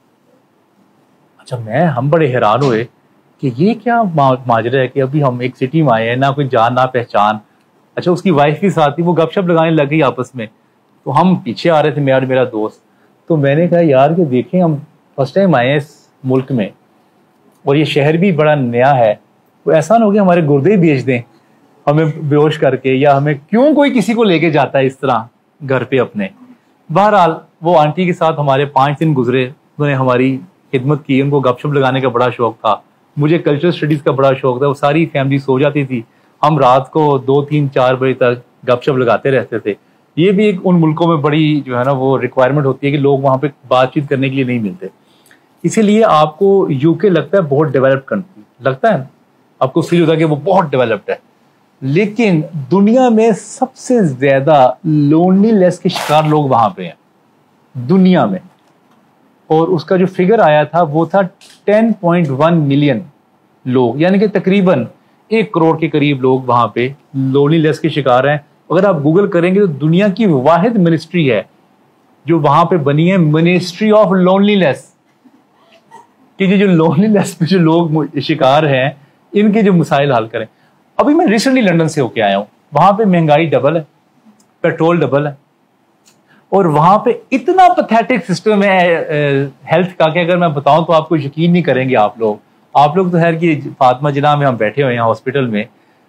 اچھا میں ہم بڑے حیران ہوئے کہ یہ کیا ماجرا ہے کہ ابھی ہم ایک سٹی میں آئے ہیں, نہ کوئی جان نہ پہچان. اچھا اس کی وائف بھی ساتھ تھی, وہ گپ شپ لگانے لگ گئی آپس میں. تو ہم پیچھے آ رہے تھے میں اور میرا دوست. تو میں نے کہا یار کہ دیکھیں ہم فرسٹ ٹائم آئے ہیں اس ملک میں اور یہ شہر بھی بڑا نیا ہے, تو ایسا نہ ہو کہ ہمارے گردے ہی بیچ دیں ہمیں بے ہوش کر کے, یا ہمیں کیوں کوئی کسی کو لے کے جاتا ہے اس طرح گھر پہ اپنے. بہرحال وہ آنٹی کے ساتھ ہمارے پانچ دن گزرے, انہوں نے ہماری خدمت کی. ان کو گپ شپ لگانے کا بڑا شوق تھا, مجھے کلچرل اسٹڈیز کا بڑا شوق تھا. وہ ساری فیملی سو جاتی تھی, ہم رات کو دو تین چار بجے تک گپ شپ لگاتے رہتے تھے. یہ بھی ایک ان ملکوں میں بڑی جو ہے نا وہ ریکوائرمنٹ ہوتی ہے کہ لوگ وہاں پہ بات چیت کرنے کے لیے نہیں ملتے. اسی لیے آپ کو یو کے لگتا ہے بہت ڈیولپڈ کنٹری, لگتا ہے آپ کو فیل ہوتا ہے کہ وہ بہت ڈیولپڈ ہے, لیکن دنیا میں سب سے زیادہ لونلی لیس کے شکار لوگ وہاں پہ ہیں دنیا میں. اور اس کا جو فگر آیا تھا وہ تھا ٹین پوائنٹ ون ملین لوگ, یعنی کہ تقریباً ایک کروڑ کے قریب لوگ وہاں پہ لونلی لیس کے شکار ہیں. اگر آپ گوگل کریں گے تو دنیا کی واحد منسٹری ہے جو وہاں پہ بنی ہے, منسٹری آف لونلی لیس, کہ یہ جو لونلی لیس پہ جو لوگ شکار ہیں ان کے جو مسائل حل کریں. ابھی میں ریسنٹلی لنڈن سے ہو کے آیا ہوں, وہاں پہ مہنگائی ڈبل ہے, پیٹرول ڈبل ہے, اور وہاں پہ اتنا پتھیٹک سسٹم ہے ہیلتھ کا کہ اگر میں بتاؤں تو آپ کو یقین نہیں کریں گے آپ لوگ. آپ لوگ تو خیر کہ فاطمہ جناح میں ہم بیٹھے ہوئے ہیں ہاسپٹل میں,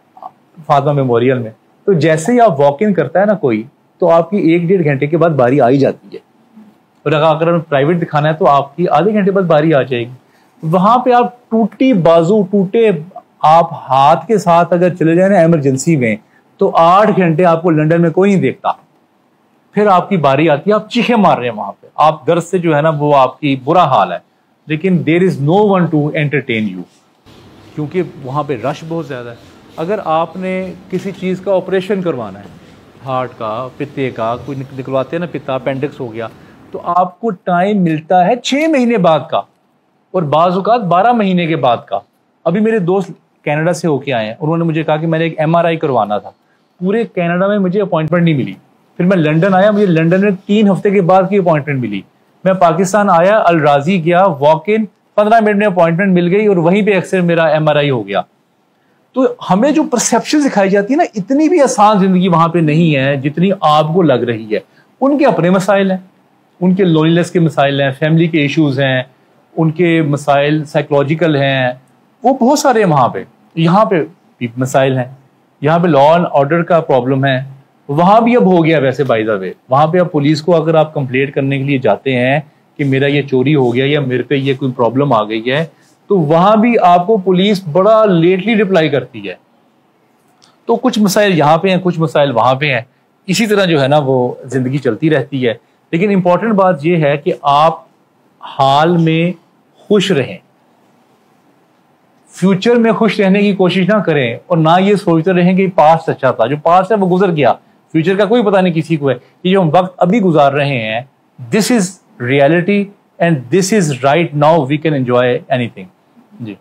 فاطمہ میموریل میں, تو جیسے ہی آپ واک ان کرتا ہے نا کوئی, تو آپ کی ایک ڈیڑھ گھنٹے کے بعد باری آ ہی جاتی ہے, اور اگر پرائیویٹ دکھانا ہے تو آپ کی آدھے گھنٹے بعد باری آ جائے گی. وہاں پہ آپ ٹوٹی بازو ٹوٹے آپ ہاتھ کے ساتھ اگر چلے جائیں نا ایمرجنسی میں, تو آٹھ گھنٹے آپ کو لنڈن میں کوئی نہیں دیکھتا. پھر آپ کی باری آتی ہے, آپ چیخے مار رہے ہیں وہاں پہ, آپ درد سے جو ہے نا وہ آپ کی برا حال ہے, لیکن there is no one to entertain you, کیونکہ وہاں پہ رش بہت زیادہ ہے. اگر آپ نے کسی چیز کا آپریشن کروانا ہے, ہارٹ کا, پتے کا, کوئی نکلواتے ہیں نا پتا, اپینڈکس ہو گیا, تو آپ کو ٹائم ملتا ہے چھ مہینے بعد کا, اور بعض اوقات بارہ مہینے کے بعد کا. ابھی میرے دوست کینیڈا سے ہو کے آئے ہیں, انہوں نے مجھے کہا کہ میں نے ایک ایم آر آئی کروانا تھا, پورے کینیڈا میں مجھے اپوائنٹمنٹ نہیں ملی. پھر میں لنڈن آیا, مجھے لنڈن میں تین ہفتے کے بعد کی اپوائنٹمنٹ ملی. میں پاکستان آیا, الراضی گیا, واک ان, پندرہ منٹ میں اپوائنٹمنٹ مل گئی, اور وہیں پہ اکثر میرا ایم آر آئی ہو گیا. تو ہمیں جو پرسیپشن سکھائی جاتی ہے نا, اتنی بھی آسان زندگی وہاں پہ نہیں ہے جتنی آپ کو لگ رہی ہے. ان کے اپنے مسائل ہیں, ان کے لونلینس کے مسائل ہیں, فیملی کے ایشوز ہیں, ان کے مسائل سائیکولوجیکل ہیں, وہ بہت سارے ہیں وہاں پہ. یہاں پہ بھی مسائل ہیں, یہاں پہ لا اینڈ آرڈر کا پرابلم ہے, وہاں بھی اب ہو گیا ویسے بائی دا وے. وہاں پہ اب پولیس کو اگر آپ کمپلینٹ کرنے کے لیے جاتے ہیں کہ میرا یہ چوری ہو گیا یا میرے پہ یہ کوئی پرابلم آ گئی ہے, تو وہاں بھی آپ کو پولیس بڑا لیٹلی رپلائی کرتی ہے. تو کچھ مسائل یہاں پہ ہیں, کچھ مسائل وہاں پہ ہیں, اسی طرح جو ہے نا وہ زندگی چلتی رہتی ہے. لیکن امپورٹنٹ بات یہ ہے کہ آپ حال میں خوش رہیں, فیوچر میں خوش رہنے کی کوشش نہ کریں, اور نہ یہ سوچتے رہیں کہ پاسٹ اچھا تھا. جو پاسٹ ہے وہ گزر گیا, فیوچر کا کوئی پتہ نہیں کسی کو ہے. یہ جو ہم وقت ابھی گزار رہے ہیں, this is reality and this is right now, we can enjoy anything. جی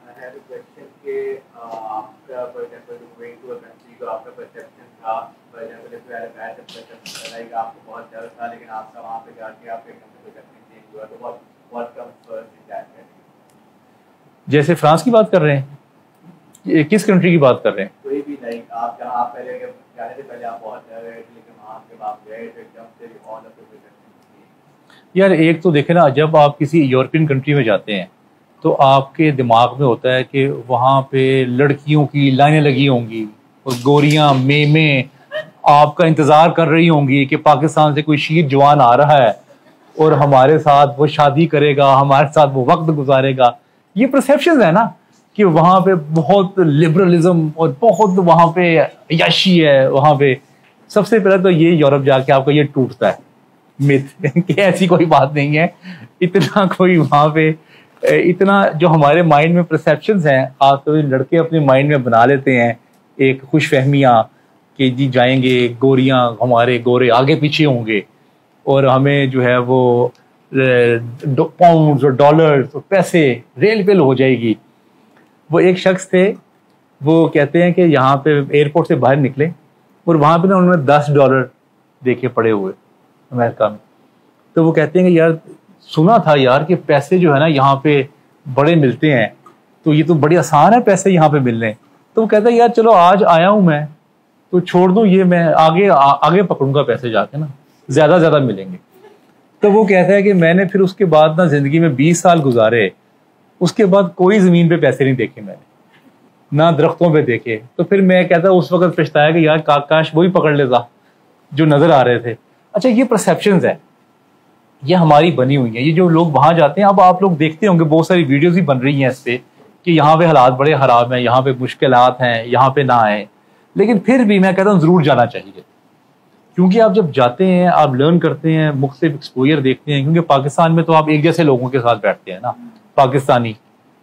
جیسے فرانس کی بات کر رہے ہیں, کس کنٹری کی بات کر رہے ہیں؟ کوئی بھی لائک آپ جہاں آپ پہلے جانے سے پہلے آپ بہت ڈر رہے تھے, لیکن وہاں کے بعد گئے تو ایک دم سے یار ایک تو دیکھیں نا، جب آپ کسی یورپین کنٹری میں جاتے ہیں تو آپ کے دماغ میں ہوتا ہے کہ وہاں پہ لڑکیوں کی لائنیں لگی ہوں گی اور گوریاں میمے آپ کا انتظار کر رہی ہوں گی کہ پاکستان سے کوئی شیر جوان آ رہا ہے اور ہمارے ساتھ وہ شادی کرے گا، ہمارے ساتھ وہ وقت گزارے گا. یہ پرسیپشنز ہے نا کہ وہاں پہ بہت لبرلزم اور بہت وہاں پہ عیاشی ہے. وہاں پہ سب سے پہلے تو یہ یورپ جا کے آپ کا یہ ٹوٹتا ہے مت کہ ایسی کوئی بات نہیں ہے. اتنا کوئی وہاں پہ اتنا جو ہمارے مائنڈ میں پرسیپشنز ہیں، آپ تو لڑکے اپنے مائنڈ میں بنا لیتے ہیں ایک خوش فہمیاں کہ جی جائیں گے، گوریاں ہمارے گورے آگے پیچھے ہوں گے اور ہمیں جو ہے وہ پاؤنڈز اور ڈالرز اور پیسے ریل پیل ہو جائے گی. وہ ایک شخص تھے، وہ کہتے ہیں کہ یہاں پہ ایئرپورٹ سے باہر نکلے اور وہاں پہ نا انہوں نے دس ڈالر دیکھے پڑے ہوئے امریکہ میں. تو وہ کہتے ہیں کہ یار سنا تھا یار کہ پیسے جو ہے نا یہاں پہ بڑے ملتے ہیں، تو یہ تو بڑی آسان ہے پیسے یہاں پہ ملنے. تو وہ کہتا ہے یار چلو آج آیا ہوں میں تو چھوڑ دوں، یہ میں آگے آگے پکڑوں گا پیسے جا کے نا، زیادہ زیادہ ملیں گے. تو وہ کہتا ہے کہ میں نے پھر اس کے بعد نا زندگی میں بیس سال گزارے، اس کے بعد کوئی زمین پہ پیسے نہیں دیکھے میں نے، نہ درختوں پہ دیکھے. تو پھر میں کہتا اس وقت پچھتایا کہ یار کاش وہی پکڑ لیتا جو نظر آ رہے تھے. اچھا یہ پرسیپشنز ہے، یہ ہماری بنی ہوئی ہیں. یہ جو لوگ وہاں جاتے ہیں، اب آپ لوگ دیکھتے ہوں گے بہت ساری ویڈیوز بھی بن رہی ہیں اس پہ کہ یہاں پہ حالات بڑے خراب ہیں، یہاں پہ مشکلات ہیں، یہاں پہ نہ آئیں. لیکن پھر بھی میں کہتا ہوں ضرور جانا چاہیے، کیونکہ آپ جب جاتے ہیں آپ لرن کرتے ہیں، مختلف ایکسپوئر دیکھتے ہیں. کیونکہ پاکستان میں تو آپ ایک جیسے لوگوں کے ساتھ بیٹھتے ہیں نا، پاکستانی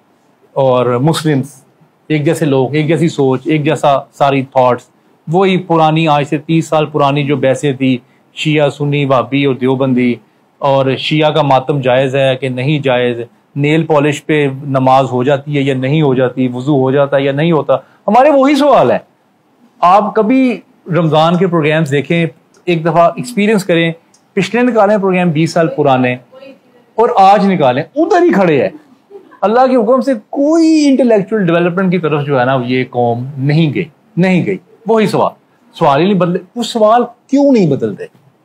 اور مسلمس ایک جیسے لوگ، ایک جیسی سوچ، ایک جیسا ساری تھاٹس، وہی پرانی آج سے تیس سال پرانی جو بحثیں تھی شیعہ سنی وہابی اور دیوبندی، اور شیعہ کا ماتم جائز ہے کہ نہیں جائز، نیل پالش پہ نماز ہو جاتی ہے یا نہیں ہو جاتی، وضو ہو جاتا ہے یا نہیں ہوتا. ہمارے وہی سوال ہے. آپ کبھی رمضان کے پروگرامز دیکھیں، ایک دفعہ ایکسپیرینس کریں، پچھلے نکالیں پروگرام بیس سال پرانے اور آج نکالیں، ادھر ہی کھڑے ہیں. اللہ کے حکم سے کوئی انٹلیکچوئل ڈیولپمنٹ کی طرف جو ہے نا یہ قوم نہیں گئی نہیں گئی وہی سوال سوال ہی نہیں بدلے. وہ سوال کیوں نہیں بدلتے؟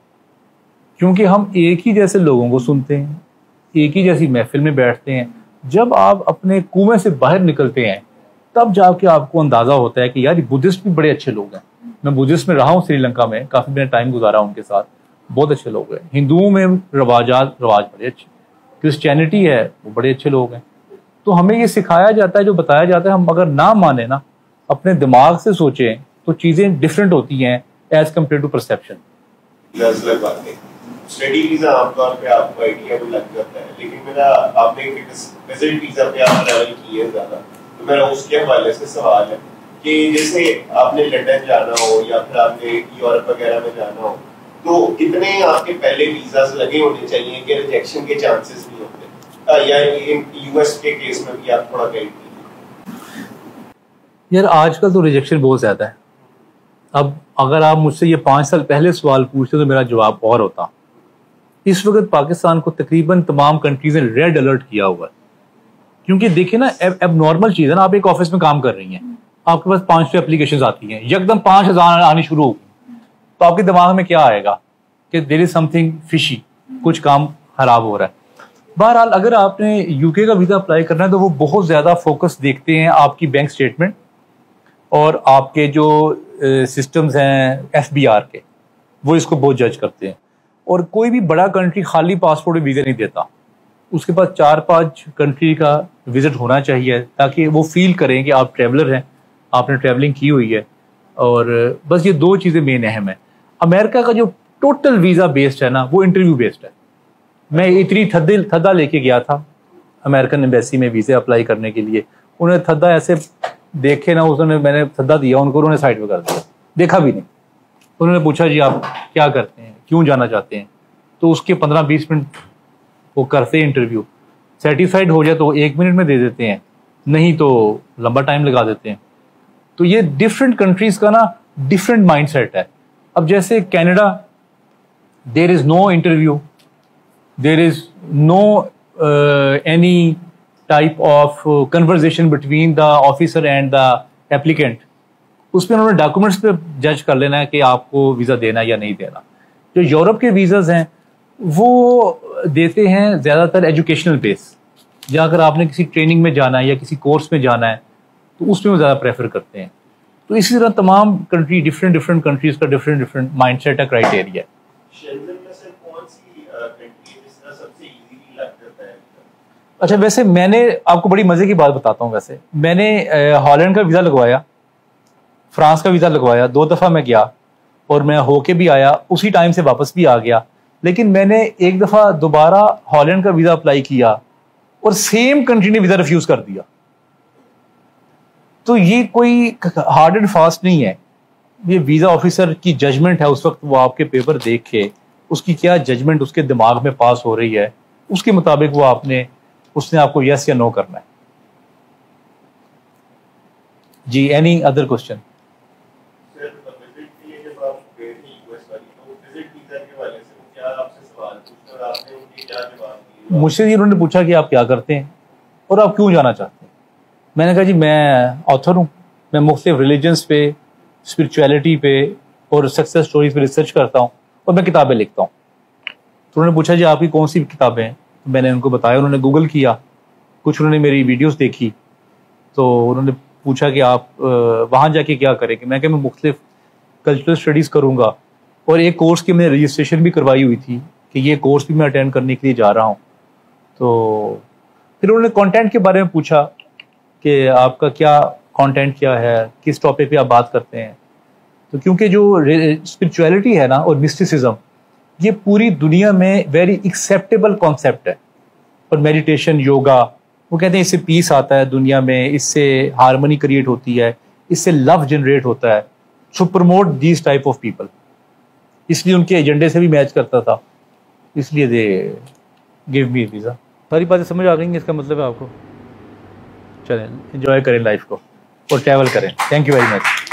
کیونکہ ہم ایک ہی جیسے لوگوں کو سنتے ہیں، ایک ہی جیسی محفل میں بیٹھتے ہیں. جب آپ اپنے کنویں سے باہر نکلتے ہیں تب جا کے آپ کو اندازہ ہوتا ہے کہ یار بدھسٹ بھی بڑے اچھے لوگ ہیں. میں بدھسٹ میں رہا ہوں سری لنکا میں، کافی میں نے ٹائم گزارا ان کے ساتھ، بہت اچھے لوگ ہیں. ہندوؤں میں رواجات رواج بڑے اچھے، کرسچینٹی ہے وہ بڑے اچھے لوگ ہیں. تو ہمیں یہ سکھایا جاتا ہے، جو بتایا جاتا ہے، ہم اگر نہ مانیں نا، اپنے دماغ سے سوچیں تو چیزیں ڈفرینٹ ہوتی ہیں as compare to perception. Study visa عام طور پہ آپ کو آئیڈیا بھی لگ جاتا ہے، لیکن میرا آپ نے وزٹ ویزا پہ آپ ٹریول کی ہے زیادہ، تو میرا اس کے حوالے سے سوال ہے کہ جیسے آپ نے لنڈن جانا ہو یا پھر آپ نے یورپ وغیرہ میں جانا ہو، تو کتنے آپ کے پہلے ویزاز لگے ہونے چاہیے کہ ریجیکشن کے چانسز نہیں ہوتے، یا یو ایس کے کیس میں بھی آپ تھوڑا گائڈ کیجیے. یار آج کل تو ریجیکشن بہت زیادہ ہے. اب اگر آپ مجھ سے یہ پانچ سال پہلے سوال پوچھتے تو میرا جواب اور ہوتا. اس وقت پاکستان کو تقریباً تمام کنٹریز نے ریڈ الرٹ کیا ہوا ہے، کیونکہ دیکھیں نا اب نارمل چیز ہے نا، آپ ایک آفس میں کام کر رہی ہیں، آپ کے پاس پانچ سو اپلیکیشنز آتی ہیں، یکدم پانچ ہزار آنی شروع ہوگی، تو آپ کے دماغ میں کیا آئے گا کہ دیر از سم تھنگ فشی، کچھ کام خراب ہو رہا ہے. بہرحال اگر آپ نے یو کے کا ویزا اپلائی کرنا ہے تو وہ بہت زیادہ فوکس دیکھتے ہیں آپ کی بینک اسٹیٹمنٹ اور آپ کے جو سسٹمز ہیں ایف بی آر کے، وہ اس کو بہت جج کرتے ہیں. اور کوئی بھی بڑا کنٹری خالی پاسپورٹ ویزا نہیں دیتا، اس کے پاس چار پانچ کنٹری کا وزٹ ہونا چاہیے تاکہ وہ فیل کریں کہ آپ ٹریولر ہیں، آپ نے ٹریولنگ کی ہوئی ہے. اور بس یہ دو چیزیں مین اہم ہیں. امریکہ کا جو ٹوٹل ویزا بیسڈ ہے نا وہ انٹرویو بیسڈ ہے. میں اتنی تھدے تھدا لے کے گیا تھا امریکن ایمبیسی میں ویزے اپلائی کرنے کے لیے، انہوں نے تھدا ایسے دیکھے نا، انہوں نے میں نے تھدا دیا ان کو، انہوں نے سائڈ پہ کر دیا، دیکھا بھی نہیں. انہوں نے پوچھا جی آپ کیا کرتے ہیں، کیوں جانا چاہتے ہیں، تو اس کے پندرہ بیس منٹ وہ کرتے ہیں انٹرویو. سیٹیسفائڈ ہو جائے تو ایک منٹ میں دے دیتے ہیں، نہیں تو لمبا ٹائم لگا دیتے ہیں. تو یہ ڈفرینٹ کنٹریز کا نا ڈفرینٹ مائنڈ سیٹ ہے. اب جیسے Canada, there is no interview, there is no any type of conversation between the officer and the applicant. اس پہ انہوں نے ڈاکومنٹس پہ جج کر لینا ہے کہ آپ کو ویزا دینا یا نہیں دینا. جو یورپ کے ویزاز ہیں وہ دیتے ہیں زیادہ تر ایجوکیشنل بیس، یا اگر آپ نے کسی ٹریننگ میں جانا ہے یا کسی کورس میں جانا ہے تو اس میں وہ زیادہ پریفر کرتے ہیں. تو اسی طرح تمام کنٹری ڈفرینٹ ڈفرینٹ کنٹریز کا ڈفرینٹ ڈفرینٹ مائنڈ سیٹ ہے، کرائٹیریا ہے. اچھا ویسے میں نے آپ کو بڑی مزے کی بات بتاتا ہوں. ویسے میں نے ہالینڈ کا ویزا لگوایا، فرانس کا ویزا لگوایا، دو دفعہ میں گیا اور میں ہو کے بھی آیا، اسی ٹائم سے واپس بھی آ گیا. لیکن میں نے ایک دفعہ دوبارہ ہالینڈ کا ویزا اپلائی کیا اور سیم کنٹری نے ویزا ریفیوز کر دیا. تو یہ کوئی ہارڈ اینڈ فاسٹ نہیں ہے، یہ ویزا آفیسر کی ججمنٹ ہے. اس وقت وہ آپ کے پیپر دیکھ کے اس کی کیا ججمنٹ اس کے دماغ میں پاس ہو رہی ہے، اس کے مطابق وہ آپ نے اس نے آپ کو یس یا نو کرنا ہے. جی اینی ادر کوشچن؟ مجھ سے انہوں نے پوچھا کہ آپ کیا کرتے ہیں اور آپ کیوں جانا چاہتے ہیں. میں نے کہا جی میں آتھر ہوں، میں مختلف ریلیجنس پہ، اسپرچویلٹی پہ اور سکسیس اسٹوریز پہ ریسرچ کرتا ہوں اور میں کتابیں لکھتا ہوں. تو انہوں نے پوچھا جی آپ کی کون سی کتابیں ہیں؟ میں نے ان کو بتایا. انہوں نے گوگل کیا، کچھ انہوں نے میری ویڈیوز دیکھی، تو انہوں نے پوچھا کہ آپ وہاں جا کے کیا کریں گے. میں کہ میں مختلف کلچرل اسٹڈیز کروں گا، اور ایک کورس کی میں نے رجسٹریشن بھی کروائی ہوئی تھی کہ یہ کورس بھی میں اٹینڈ کرنے کے لیے جا رہا ہوں. تو پھر انہوں نے کانٹینٹ کے بارے میں پوچھا کہ آپ کا کیا کانٹینٹ کیا ہے، کس ٹاپک پہ آپ بات کرتے ہیں. تو کیونکہ جو اسپرچویلٹی ہے نا اور مسٹیسزم، یہ پوری دنیا میں ویری ایکسیپٹیبل کانسیپٹ ہے. اور میڈیٹیشن، یوگا، وہ کہتے ہیں اس سے پیس آتا ہے دنیا میں، اس سے ہارمنی کریٹ ہوتی ہے، اس سے لو جنریٹ ہوتا ہے. So promote these type of people. اس لیے ان کے ایجنڈے سے بھی میچ کرتا تھا، اس لیے دے گیو می ویزا. ساری باتیں سمجھ آ گئی ہیں، اس کا مطلب ہے آپ کو. چلیں انجوائے کریں لائف کو اور ٹریول کریں. Thank you very much.